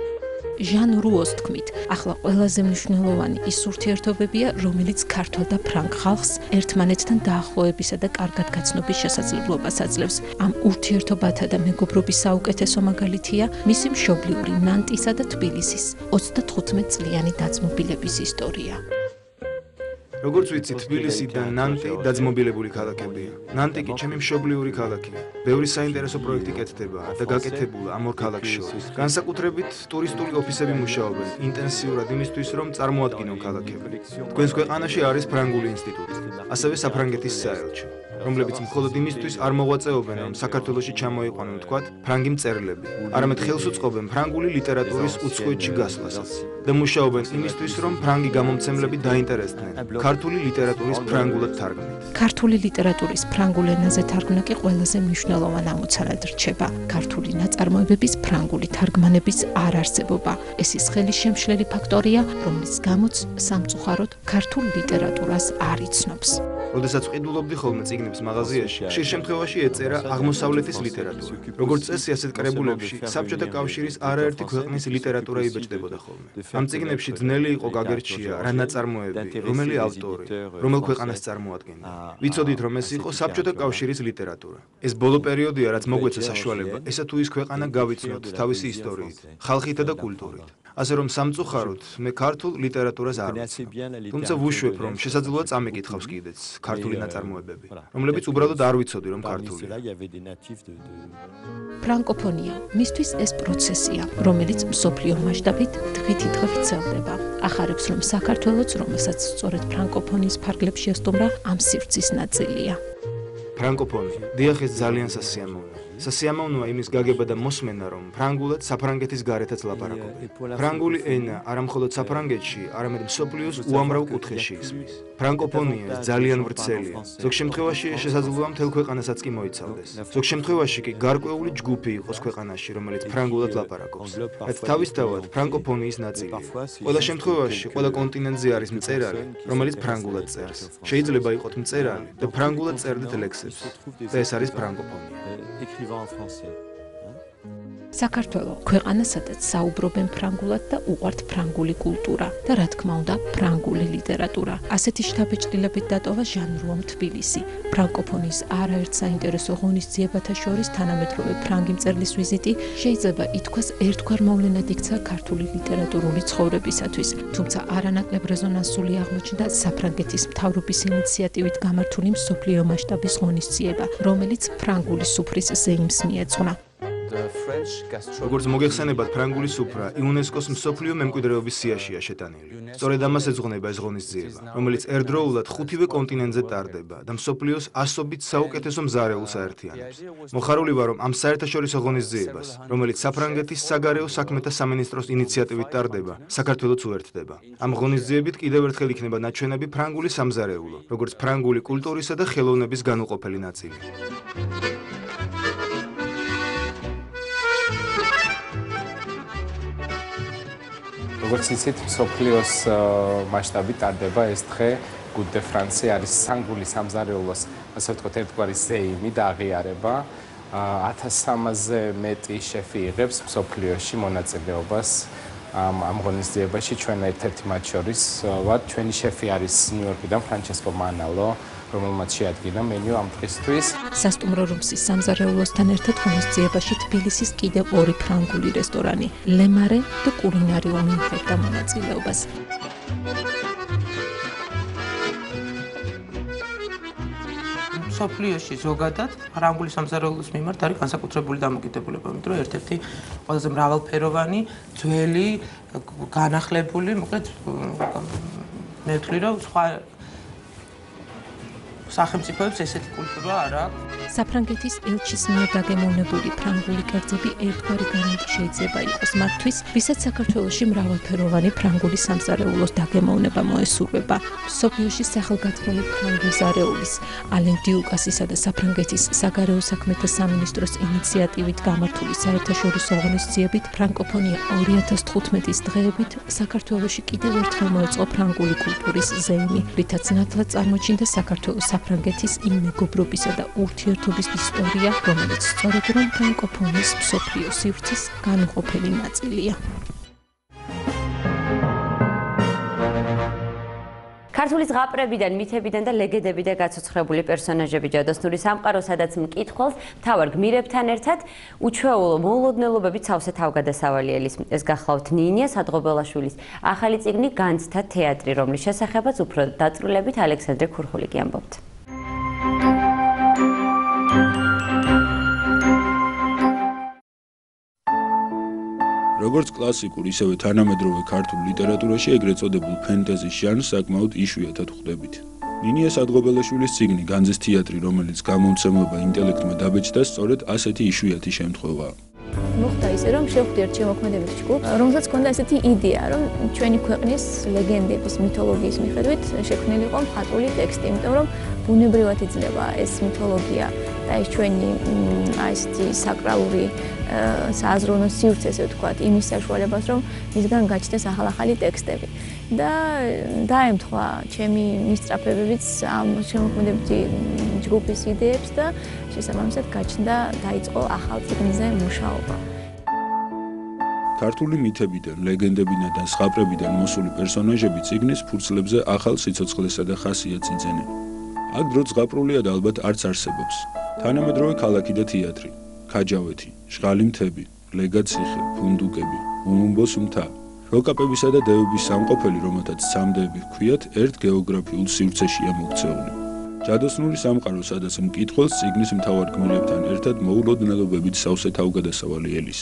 ჟან რუოს თქმით, ახლა ყველაზე მნიშვნელოვანი ის ურთიერთობებია, რომელიც ქართულ და ფრანგ ხალხს ერთმანეთთან დაახლოებისა და კარგად გაცნობის შესაძლებლობას აძლევს. ამ ურთიერთობათა და მეგობრობის საუკეთესო მაგალითია მისი მშობლიური ნანტისა და თბილისის ოცდათხუთმეტწლიანი დაძმობილების ისტორია. როგორც ვიცი, თბილისი და ნანტი დაძმობილებული ქალაქებია. ნანტი კი ჩემი მშობლიური ქალაქია. ბევრი საინტერესო პროექტი კეთდება და გაკეთებულა ამ ორ ქალაქს შორის. განსაკუთრებით ტურისტული ოფისები მუშაობენ ინტენსიურად იმისთვის, რომ წარმოადგინონ ქალაქები. თქვენს ქვეყანაში არის ფრანგული ინსტიტუტი, ასევე საფრანგეთის საელჩო, რომლებიც მხოლოდ იმისთვის არ მოღვაწეობენ, რომ საქართველოში ჩამოიყვანონ, თქვათ, ფრანგი მწერლები, არამედ ხელს უწყობენ ფრანგული ლიტერატურის უცხოეთში გასვლასაც და მუშაობენ იმისთვის, რომ ფრანგი გამომცემლები დაინტერესდნენ ქართული ლიტერატურის ფრანგულად თარგმნით. ქართული ლიტერატურის ფრანგულ ენაზე თარგმნა კი ყველაზე მნიშვნელოვან ამოცანად რჩება. ქართული ნაწარმოებების ფრანგული თარგმანების არ არსებობა. ეს ის ხელის შემშლელი ფაქტორია, რომლის გამოც სამწუხაროდ ქართულ ლიტერატურას არ იცნობს. როდესაც ვყიდულობდი ხოლმე წიგნებს მაღაზიაში, ხშირ შემთხვევაში ეწერა აღმოსავლეთის ლიტერატურა. როგორც წესი, ასეთ კრებულებში საბჭოთა კავშირის არაერთი ქვეყნის ლიტერატურა იბეჭდებოდა ხოლმე. ამ წიგნებში ძნელი იყო გაგერჩია რა ნაწარმოები, რომელი ავტორი, რომელ ქვეყანას წარმოადგენდა. ვიცოდით, რომ ეს იყო საბჭოთა კავშირის ლიტერატურა. ეს ბოლო პერიოდია, რაც მოგვეცა საშუალება, ესა თუ ის ქვეყანა გავიცნოთ თავისი ისტორიით, ხალხითა და კულტურით. ასე რომ სამწუხაროდ მე ქართულ ლიტერატურას არ ვიცნობ. თუმცა ვუშვებ, რომ შესაძლოა წამიკითხავს კიდეც ქართული ნაწარმოებები, რომლებიც უბრალოდ არ ვიცოდი, რომ ქართულია. ფრანკოფონია მისთვის ეს პროცესია, რომელიც მსოფლიო მასშტაბით დღითი დღე ვრცელდება. ახარებს, რომ საქართველოც, რომელსაც სწორედ ფრანკოფონიის ფარგლებში ესტუმრა, ამ სივრცის ნაწილია. ფრანკოფონია, დიახ, ეს ძალიან სასიამოვნოა. სასიამოვნოა იმის გაგება და მოსმენა, რომ ფრანგულად საფრანგეთის გარეთაც ლაპარაკობენ. ფრანგული ენა არა მხოლოდ საფრანგეთში, არამედ მსოფლიოს უამრავ კუთხეში ისმის. ფრანკოფონია ძალიან ვრცელია. ზოგ შემთხვევაში შესაძლოა მთელ ქვეყანასაც კი მოიცავდეს. ზოგ შემთხვევაში კი გარკვეული ჯგუფი იყოს ქვეყანაში, რომელიც ფრანგულად ლაპარაკობს. რაც თავისთავად ფრანკოფონიის ნაწილია. ყველა შემთხვევაში, ყველა კონტინენტზე არის მწერალი, რომელიც ფრანგულად წერს. შეიძლება იყოთ მწერალი და ფრანგულად წერდეთ ლექსებს. და ეს არის ფრანკოფონია. écrivain en français. საქართველო ქვეყანა, სადაც საუბრობენ ფრანგულად და უყვართ ფრანგული კულტურა და რა თქმა უნდა ფრანგული ლიტერატურა. ასეთი შთაბეჭდილებით დატოვა ჟანრუამ თბილისი. ფრანკოფონიის არაერთ საინტერესო ღონისძიებათა შორის თანამედროვე ფრანგი მწერლის ვიზიტი შეიძლება ითქვას ერთგვარ მოვლენად იქცა ქართული ლიტერატურული ცხოვრებისათვის, თუმცა არანაკლებ რეზონანსული აღმოჩნდა საფრანგეთის მთავრობის ინიციატივით გამართული მსოფლიო მასშტაბის ღონისძიება, რომელიც ფრანგული სუფრის ზეიმს მიეძღვნა. როგორც მოგეხსენებათ, ფრანგული სუფრა იუნესკოს მსოფლიო მემკვიდრეობის სიაშია შეტანილი. სწორედ ამას ეძღვნება ეს ღონისძიება, რომელიც ერთდროულად ხუთივე კონტინენტზე ტარდება და მსოფლიოს ასობით საუკეთესო მზარეულს აერთიანებს. მოხარული ვარ, რომ ამ საერთაშორისო ღონისძიებას, რომელიც საფრანგეთის საგარეო საქმეთა სამინისტროს ინიციატივით ტარდება, საქართველოც უერთდება. ამ ღონისძიებით კიდევ ერთხელ იქნება ნაჩვენები ფრანგული სამზარეულო, როგორც ფრანგული კულტურისა და ხელოვნების განუყოფელი ნაწილი. როგორც იცით, მსოფლიოს მასშტაბით ტარდება ეს დღე Coup de France არის ფრანგული სამზარეულოს, ასე ვთქვათ, ერთგვარი ზეიმი და აღიარება. ათას სამასზე მეტი შეფი იღებს მსოფლიოში მონაწილეობას ამ ღონისძიებაში. ჩვენ ერთ-ერთი მათ შორის ვართ. ჩვენი შეფი არის ნიუ-იორკიდან ფრანჩესკო მანალო, რომელმაც შეადგინა მენიუ ამ დღისთვის. სასტუმრო რომსის სამზარეულოსთან ერთად ღონისძიებაში თბილისის კიდევ ორი ფრანგული რესტორანი, ლემარე და კულინარიუმ მიიღებდა მონაწილეობას. მსოფლიოში ზოგადად ფრანგული სამზარეულოს მიმართ არის განსაკუთრებული დამოკიდებულება, იმიტომ რომ ერთ-ერთი ყველაზე მრავალფეროვანი, ძველი, განახლებული, მოკლედ მე ვთვლი, რომ სხვა სახელმწიფოებს ესეთი კულტურა არ აქვს. საფრანგეთის ელჩის მიერ დაგემოვნებული ფრანგული კერძები ერთგვარი გარანტი შეიძლება იყოს მათთვის, ვისაც საქართველოში მრავალფეროვანი ფრანგული სამზარეულოს დაგემოვნება მოესურვება. მსოფლიოში სახელგანთქმული ფრანგული ზარეულის, ალენ დიუკასისა და საფრანგეთის საგარეო საქმეთა სამინისტროს ინიციატივით გამართული საერთაშორისო ღონისძიებით ფრანკოფონია ორი ათას თხუთმეტის დღეებით საქართველოში კიდევ ერთხელ მოეწყო ფრანგული კულტურის ზეიმი, რითაც ნათლად წარმოჩინდა საქართველოს საფრანგეთის იმ მეგობრობისა და ურთიერთობის ისტორია, რომელიც სწორედ რომ ფრანკოფონიის მსოფლიო სივრცის განუყოფელი ნაწილია. ქართული ზღაპრებიდან, მითებიდან და ლეგენდებიდან გაცოცხლებული პერსონაჟები ჯადოსნური სამყარო, სადაც მკითხველს მთავარ გმირებთან ერთად უჩვეულო მოულოდნელობებით სავსე თავგადასავალი ელის. ეს გახლავთ ნინია სადღობელაშვილის ახალი წიგნი განცდა თეატრი, რომლის შესახებაც უფრო დაწვრილებით ალექსანდრე ქურხული კი ამბობთ. როგორც კლასიკურ, ისევე თანამედროვე ქართულ ლიტერატურაში ეგრეთ წოდებულ ფენტეზის ჟანრს საკმაოდ იშვიათად ხვდებით. ნინია სადღობელაშვილის წიგნი განძის თეატრი, რომელიც გამომცემლობა ინტელექტმა დაბეჭდა, სწორედ ასეთი იშვიათი შემთხვევაა. მოხდა ისე, რომ შევხვდი ერთ შემოქმედებით ჯგუფს, რომელსაც ჰქონდა ესეთი იდეა, რომ ჩვენი ქვეყნის ლეგენდების, მითოლოგიის მიხედვით შექმნილი იყო მხატვრული ტექსტი, იმიტომ რომ ბუნებრივად იძლევა ეს მითოლოგია და ეს ჩვენი აი ესეთი საკრალური სააზროვნო სივრცე, ესე ვთქვათ, იმის საშუალებას, რომ მისგან გაჩნდეს ახალ-ახალი ტექსტები. და დაემთხვა ჩემი მისწრაფებებიც ამ შემოქმედებითი ჯგუფის იდეებს და შესაბამისად გაჩნდა დაიწყო ახალ წიგნზე მუშაობა. ქართული მითებიდან, ლეგენდებიდან და ზღაპრებიდან მოსული პერსონაჟები წიგნის ფურცლებზე ახალ სიცოცხლესა და ხასიათს იძენენ. აქ დრო ზღაპრულია და ალბათ არც არსებობს. თანამედროვე ქალაქი და თეატრი, ქაჯავეთი, ჟღალი მთები, ლეგაციხე, ფუნდუკები, უმუმბოს მთა, როკაპებისა და დევების სამყოფელი, რომელთაც სამდეები ჰქვიათ, ერთ გეოგრაფიულ სივრცეშია მოქცეული. ჯადოსნური სამყარო, სადაც მკითხველს წიგნის მთავარ გმირებთან ერთად მოულოდნელობებით სავსე თავგადასავალი ელის.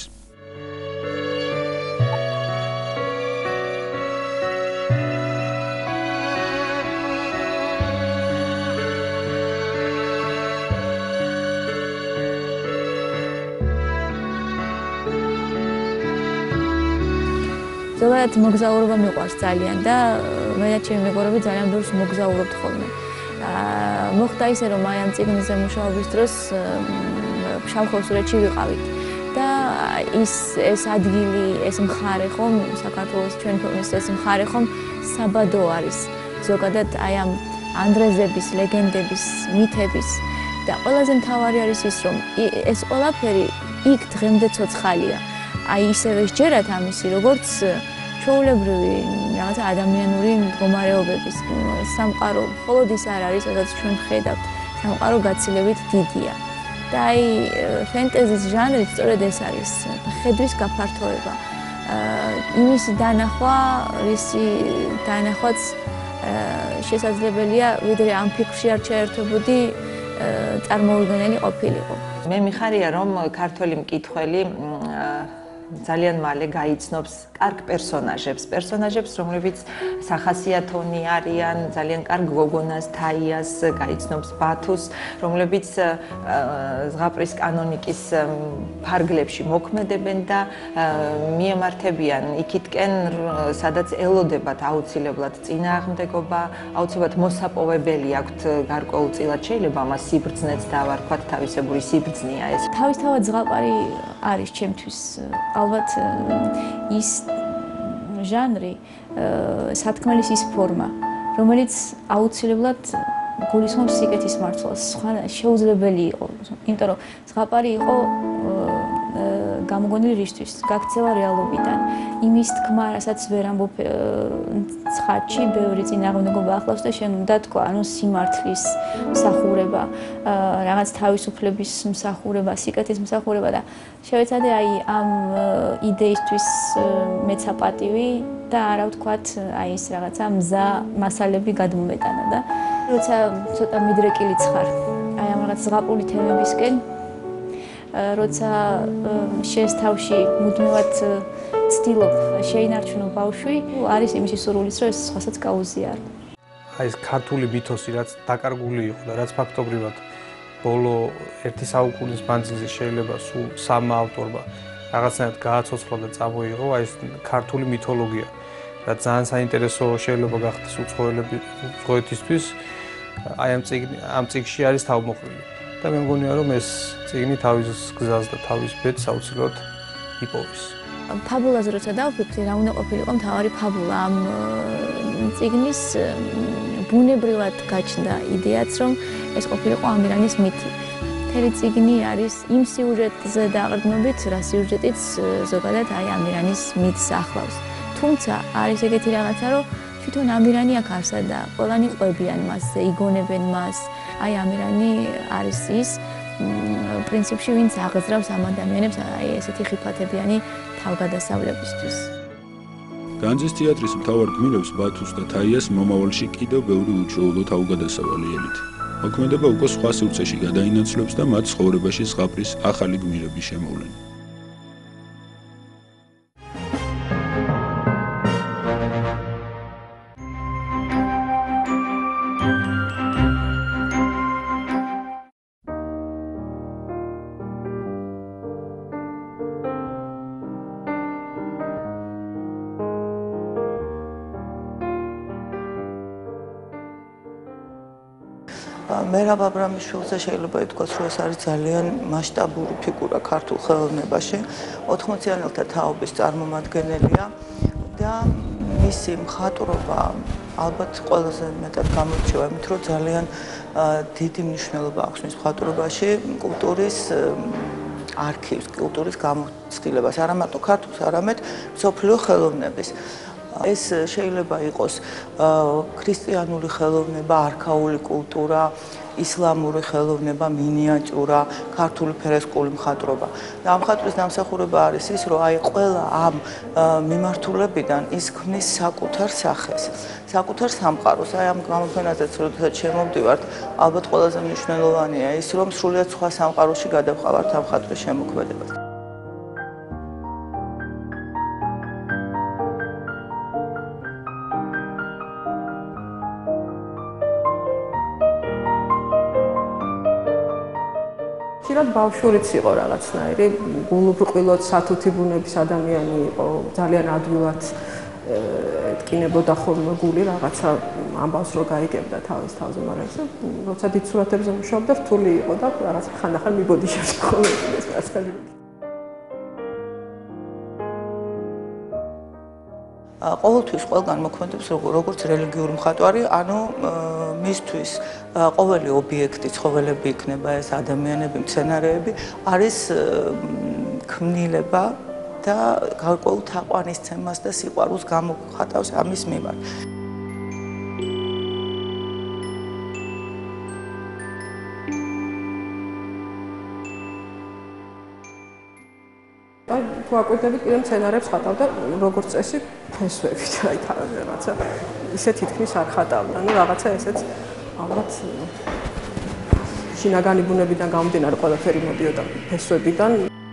ზოგადად მოგზაურობა მიყვარს ძალიან და მე და ჩემი მეგობრები ძალიან ბევრს მოგზაურობთ ხოლმე. მოხდა ისე რომ აი ამ წიგნზე მუშაობის დროს შავხევსურეთში ვიყავით და ის ეს ადგილი, ეს მხარე ხომ საქართველოს ჩვენი ქვეყნის ეს მხარე ხომ საბადო არის. ზოგადად აი ამ ანდრეზების, ლეგენდების, მითების და ყველაზე მთავარი არის ის რომ ეს ყველაფერი იქ დღემდე ცოცხალია. აი ისევე შეერათ ამისი როგორც ჩვეულებრივი რაღაცა ადამიანური მდგომარეობების სამყარო მხოლოდ ის არ არის, სადაც ჩვენ ხედავთ, სამყარო გაცილებით დიდია. და აი ფენტეზის ჟანრი სწორედ ეს არის, ხედვის გაფართოება. იმის დანახვა, ისი დანახვაც შესაძლებელია, ვიდრე ამ ფიქრში არ ჩაერთვებოდი წარმოვიდგენელი ყოფილიყო. მე მიხარია რომ ქართველი მკითხველი ძალიან მალე გაიცნობს კარგ პერსონაჟებს, პერსონაჟებს, რომლებიც სახასიათონი არიან, ძალიან კარგ გოგონას, თაიას, გაიცნობს ბათუს, რომლებიც ზღაპრის კანონიკის ფარგლებში მოქმედებენ და მიემართებიან იქითკენ, სადაც ელოდებათ აუცილებლად წინააღმდეგობა, აუცილებლად მოსაპოვებელი აქვთ გარკვეულწილად, შეიძლება ამას სიბრძნეც დავარქვათ, თავისებური სიბრძნეა ეს. თავისთავად ზღაპარი არის ჩემთვის ალბათ ის ჟანრი, სათქმელის ის ფორმა, რომელიც აუცილებლად გულისხმობს სიკეთის მართლას. სხვა შეუძლებელი იყო, იმიტომ რომ ზღაპარი იყო გამოგონილი რისთვის, გაქცევა რეალობიდან. იმის თქმა, რასაც ვერ ამბობ ცხადში, ბევრი წინააღმდეგობა ახლავს და შენ უნდა თქვა, ანუ სიმართლის მსახურება, რაღაც თავისუფლების მსახურება, სიკეთის მსახურება და შევეცადე აი ამ იდეისთვის მეცა პატივი და არა ვთქვათ, აი ეს რაღაცა მზა მასალები გადმომეტანა და როცა ცოტა მიდრეკილიც ხარ, აი ამ რაღაც ზღაპრული თემებისკენ როცა შენს თავში მუდმივად ცდილობ შეინარჩუნო ბავშვი, არის იმისი სურვილიც, რომ ეს სხვასაც გაუზიარო. აი ეს ქართული მითოსი, რაც დაკარგული იყო და რაც ფაქტობრივად ბოლო ერთი საუკუნის მანძილზე შეიძლება სულ სამმა ავტორმა რაღაცნაირად გააცოცხლა და წამოიღო, აი ეს ქართული მითოლოგია, რაც ძალიან საინტერესო შეიძლება გახდეს უცხოეთისთვის, აი ამ წიგნი, ამ წიგნში არის თავმოყრილი. და მე მგონია რომ ეს წიგნი თავის გზას და თავის ბედს აუცილებლად იპოვის. ფაბულაზე როცა დავფიქრდი, რა უნდა ყოფილიყო მთავარი ფაბულა ამ წიგნის ბუნებრივად გაჩნდა იდეაც, რომ ეს ყოფილიყო ამირანის მითი. მთელი წიგნი არის იმ სიუჟეტზე დაყრდნობით, რა სიუჟეტიც ზოგადად აი ამირანის მითს ახლავს. თუმცა არის ეგეთი რაღაცა, რომ თვითონ ამირანი აქ არსა და ყველანი ყვებიან მასზე, იგონებენ მას. აი ამირანი არის ის პრინციპში, ვინც აღზრავს ამ ადამიანებს აი ესეთი ხიფათებიანი თავგადასავლებისთვის. განძის თეატრის მთავარ გმირებს ბათუს და თაიას მომავალში კიდევ ბევრი უჩვეულო თავგადასავალი ელით. მოქმედება უკვე სხვა სივრცეში გადაინაცვლებს და მათ ცხოვრებაში ზღაპრის ახალი გმირები შემოვლენ. მერაბ აბრამიშვილზე შეიძლება ითქვას, რომ ეს არის ძალიან მასშტაბური ფიგურა ქართულ ხელოვნებაში. ოთხმოციანელთა თაობის წარმომადგენელია და მისი მხატვრობა ალბათ ყველაზე მეტად გამოირჩევა იმით, რომ ძალიან დიდი მნიშვნელობა აქვს მის მხატვრობაში კულტურის არქივს, კულტურის გამოცდილებას, არა მარტო ქართულს, არამედ მსოფლიო ხელოვნების. ეს შეიძლება იყოს ქრისტიანული ხელოვნება, არქაული კულტურა, ისლამური ხელოვნება, მინიატურა, ქართული ფრესკული მხატვრობა. და ამ მხატვრის დამსახურება არის ის, რომ აი ყველა ამ მიმართულებიდან ის ქმნის საკუთარ სახეს, საკუთარ სამყაროს. აი ამ გამოფენაზეც როდესაც შემოვდივართ, ალბათ ყველაზე მნიშვნელოვანია ის, რომ სრულიად სხვა სამყაროში გადავყავართ ამ მხატვრის შემოქმედებას. ხშირად ბავშვურიც იყო რაღაცნაირი, გულუბრყვილოდ სათუთი ბუნების ადამიანი იყო, ძალიან ადვილად ეთკინებოდა ხოლმე გული რაღაცა ამბავს რო გაიგებდა თავის თავზე, მაგრამ ეს როცა დიდ სურათებზე მუშაობდა, რთული იყო და რაღაცა ხანდახან მიბოდიშებდა ხოლმე ეს მასალი. ყოველთვის ყველგან მოქმედებს როგორც რელიგიური მხატვარი, ანუ მისთვის ყოველი ობიექტი, ცხოველები იქნება ეს ადამიანები, მცენარეები, არის ქმნილება და გარკვეულ თაყვანისცემას და სიყვარულს გამოხატავს ამის მიმართ. თუ აკვირდებით, კიდევ მცენარეებს ხატავდა როგორც წესი ფესვებით, აი რაღაცა ისე თითქმის არ ხატავდა. ნუ რაღაცა ესეც ალბათ შინაგანი ბუნებიდან გამომდინარე ყველაფერი მოდიოდა ფესვებიდან.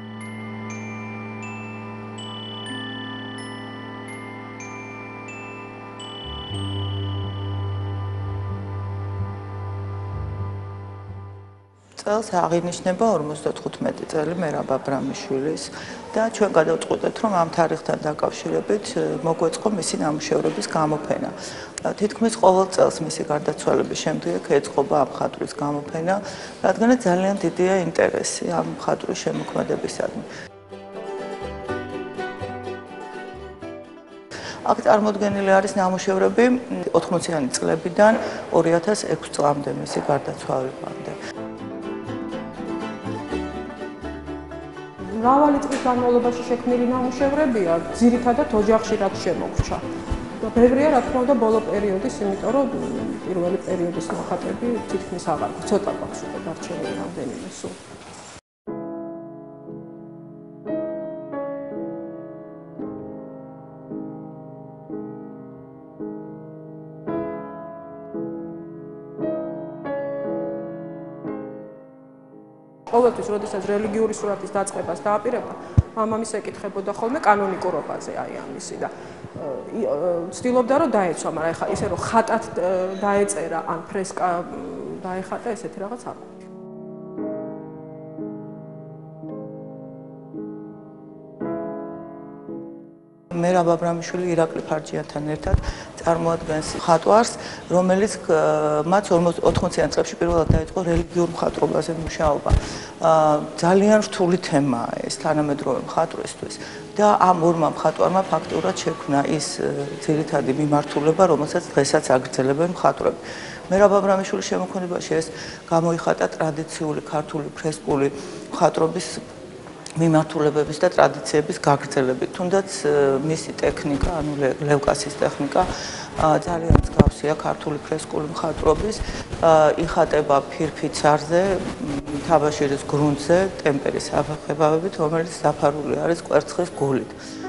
წელს აღინიშნება ორმოცდათხუთმეტი წელი მერაბ აბრამიშვილის და ჩვენ გადავწყვეტეთ, რომ ამ თარიღთან დაკავშირებით მოგვეწყო მისი ნამუშევრების გამოფენა. თითქმის ყოველ წელს მისი გარდაცვალების შემდეგ ეწყობა ამ მხატვრის გამოფენა, რადგანაც ძალიან დიდია ინტერესი ამ მხატვრის შემოქმედებისადმი. აქ წარმოდგენილი არის ნამუშევრები ოთხმოციანი წლებიდან ორი ათას ექვსი წლამდე მისი გარდაცვალებამდე. მრავალი წლის განმავლობაში შექმნილი ნამუშევრებია, ძირითადად ოჯახში რაც შემოგვჭა. და ბევრია, რა თქმა უნდა, ბოლო პერიოდის, იმიტომ რომ პირველი პერიოდის ნახატები თითქმის აღარ გვაქვს, ცოტა გვაქვს უკვე დარჩენილი რამდენიმე სულ. ყოველთვის, როდესაც რელიგიური სურათის დაწყებას დააპირებდა, მამამის ეკითხებოდა ხოლმე კანონიკურობაზე აი ამისი და ცდილობდა რომ დაეცვა, მაგრამ ეხლა ისე რომ ხატად დაეწერა ან ფრესკა დაეხატა, ესეთი რაღაც არ არის. მერაბ აბრამიშვილი ირაკლი ფარჯიანთან ერთად წარმოადგენს მხატვარს, რომელიც მათ ოთხმოციან წლებში პირველად დაიწყო რელიგიურ მხატვრობაზე მუშაობა. ძალიან რთული თემაა ეს თანამედროვე მხატვრისთვის და ამ ორმა მხატვარმა ფაქტურად შექმნა ის ძირითადი მიმართულება, რომელსაც დღესაც აგრძელებენ მხატვრები. მერაბ აბრამიშვილის შემოქმედებაში ეს გამოიხატა ტრადიციული ქართული ფრესკული მხატვრობის მიმართულებების და ტრადიციების გაგრძელებით. თუნდაც მისი ტექნიკა, ანუ ლევკასის ტექნიკა ძალიან მსგავსია ქართული ფრესკული მხატვრობის. იხატება ფირფიცარზე, თაბაშირის გრუნტზე, ტემპერის აფერხებავებით, რომელიც დაფარული არის კვერცხის გულით.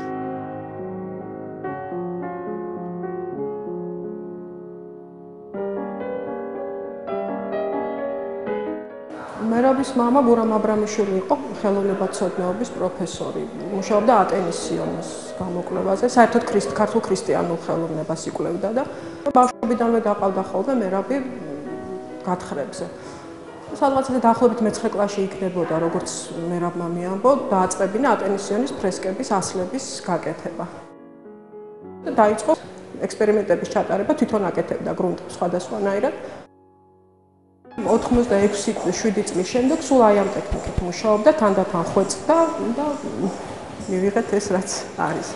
მერაბის მამა გურამ აბრამიშვილი იყო ხელოვნებაცოდნეობის პროფესორი. მუშაობდა ატენის სიონის გამოკვლევაზე, საერთოდ ქართულ ქრისტიანულ ხელოვნებას იკვლევდა და ბავშვობიდანვე დაყავდა ხოლმე მერაბი გათხრებზე. სადღაც დაახლოებით მეცხრე კლასში იქნებოდა, როგორც მერაბმა მიამბო, დააწყებინა ატენის სიონის ფრესკების ასლების გაკეთება. და დაიწყო ექსპერიმენტების ჩატარება, თვითონ აკეთებდა გრუნტებს სხვადასხვანაირად. ოთხმოცდაექვსი შვიდი წლის შემდეგ სულ აი ამ ტექნიკით მუშაობდა, თანდათან ხვეწდა და მივიღეთ ეს რაც არის.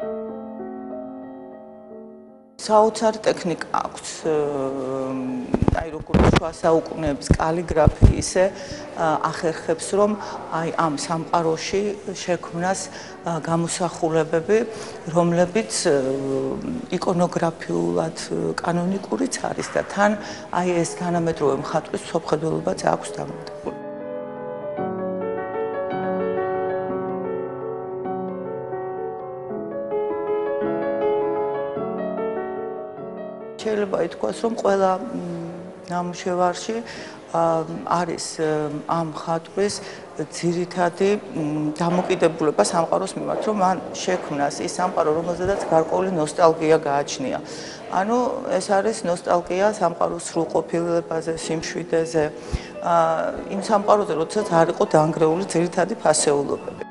საოცარ ტექნიკა აქვს. აი როგორც შუა საუკუნეების კალიგრაფი ისე ახერხებს რომ აი ამ სამყაროში შექმნას გამოსახულებები, რომლებიც იკონოგრაფიულად კანონიკურიც არის და თან აი ეს თანამედროვე მხატვრის მსოფლმხედველობაც აქვს დამოკიდებული. შეიძლება ითქვას, რომ ყველა ნამუშევარში არის ამ მხატვრის ძირითადი დამოკიდებულება სამყაროს მიმართ, რომ მან შექმნას ის სამყარო, რომელზედაც გარკვეული ნოსტალგია გააჩნია. ანუ ეს არის ნოსტალგია სამყაროს სრულყოფილებაზე, სიმშვიდეზე, იმ სამყაროზე, როდესაც არ იყო დაანგრეული ძირითადი ფასეულობები.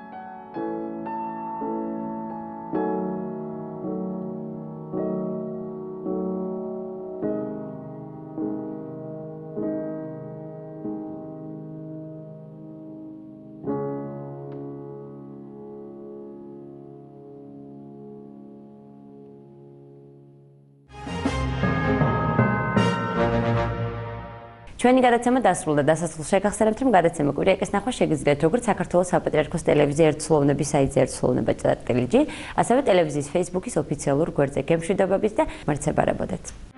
ჩვენი გადაცემა დასრულდა. დასასრულს შეგახსენებთ, რომ გადაცემა კვირιακეს ნახვა შეგიძლიათ როგორც საქართველოს საპატრიარქოს ტელევიზია ერთსულოვნების საიტზე ერთსულოვნება ჭრატ.ლg, ასევე ტელევიზიის Facebook-ის ოფიციალურ გვერდზე. გემშვიდობებით და მართლაც ბარებოდეთ.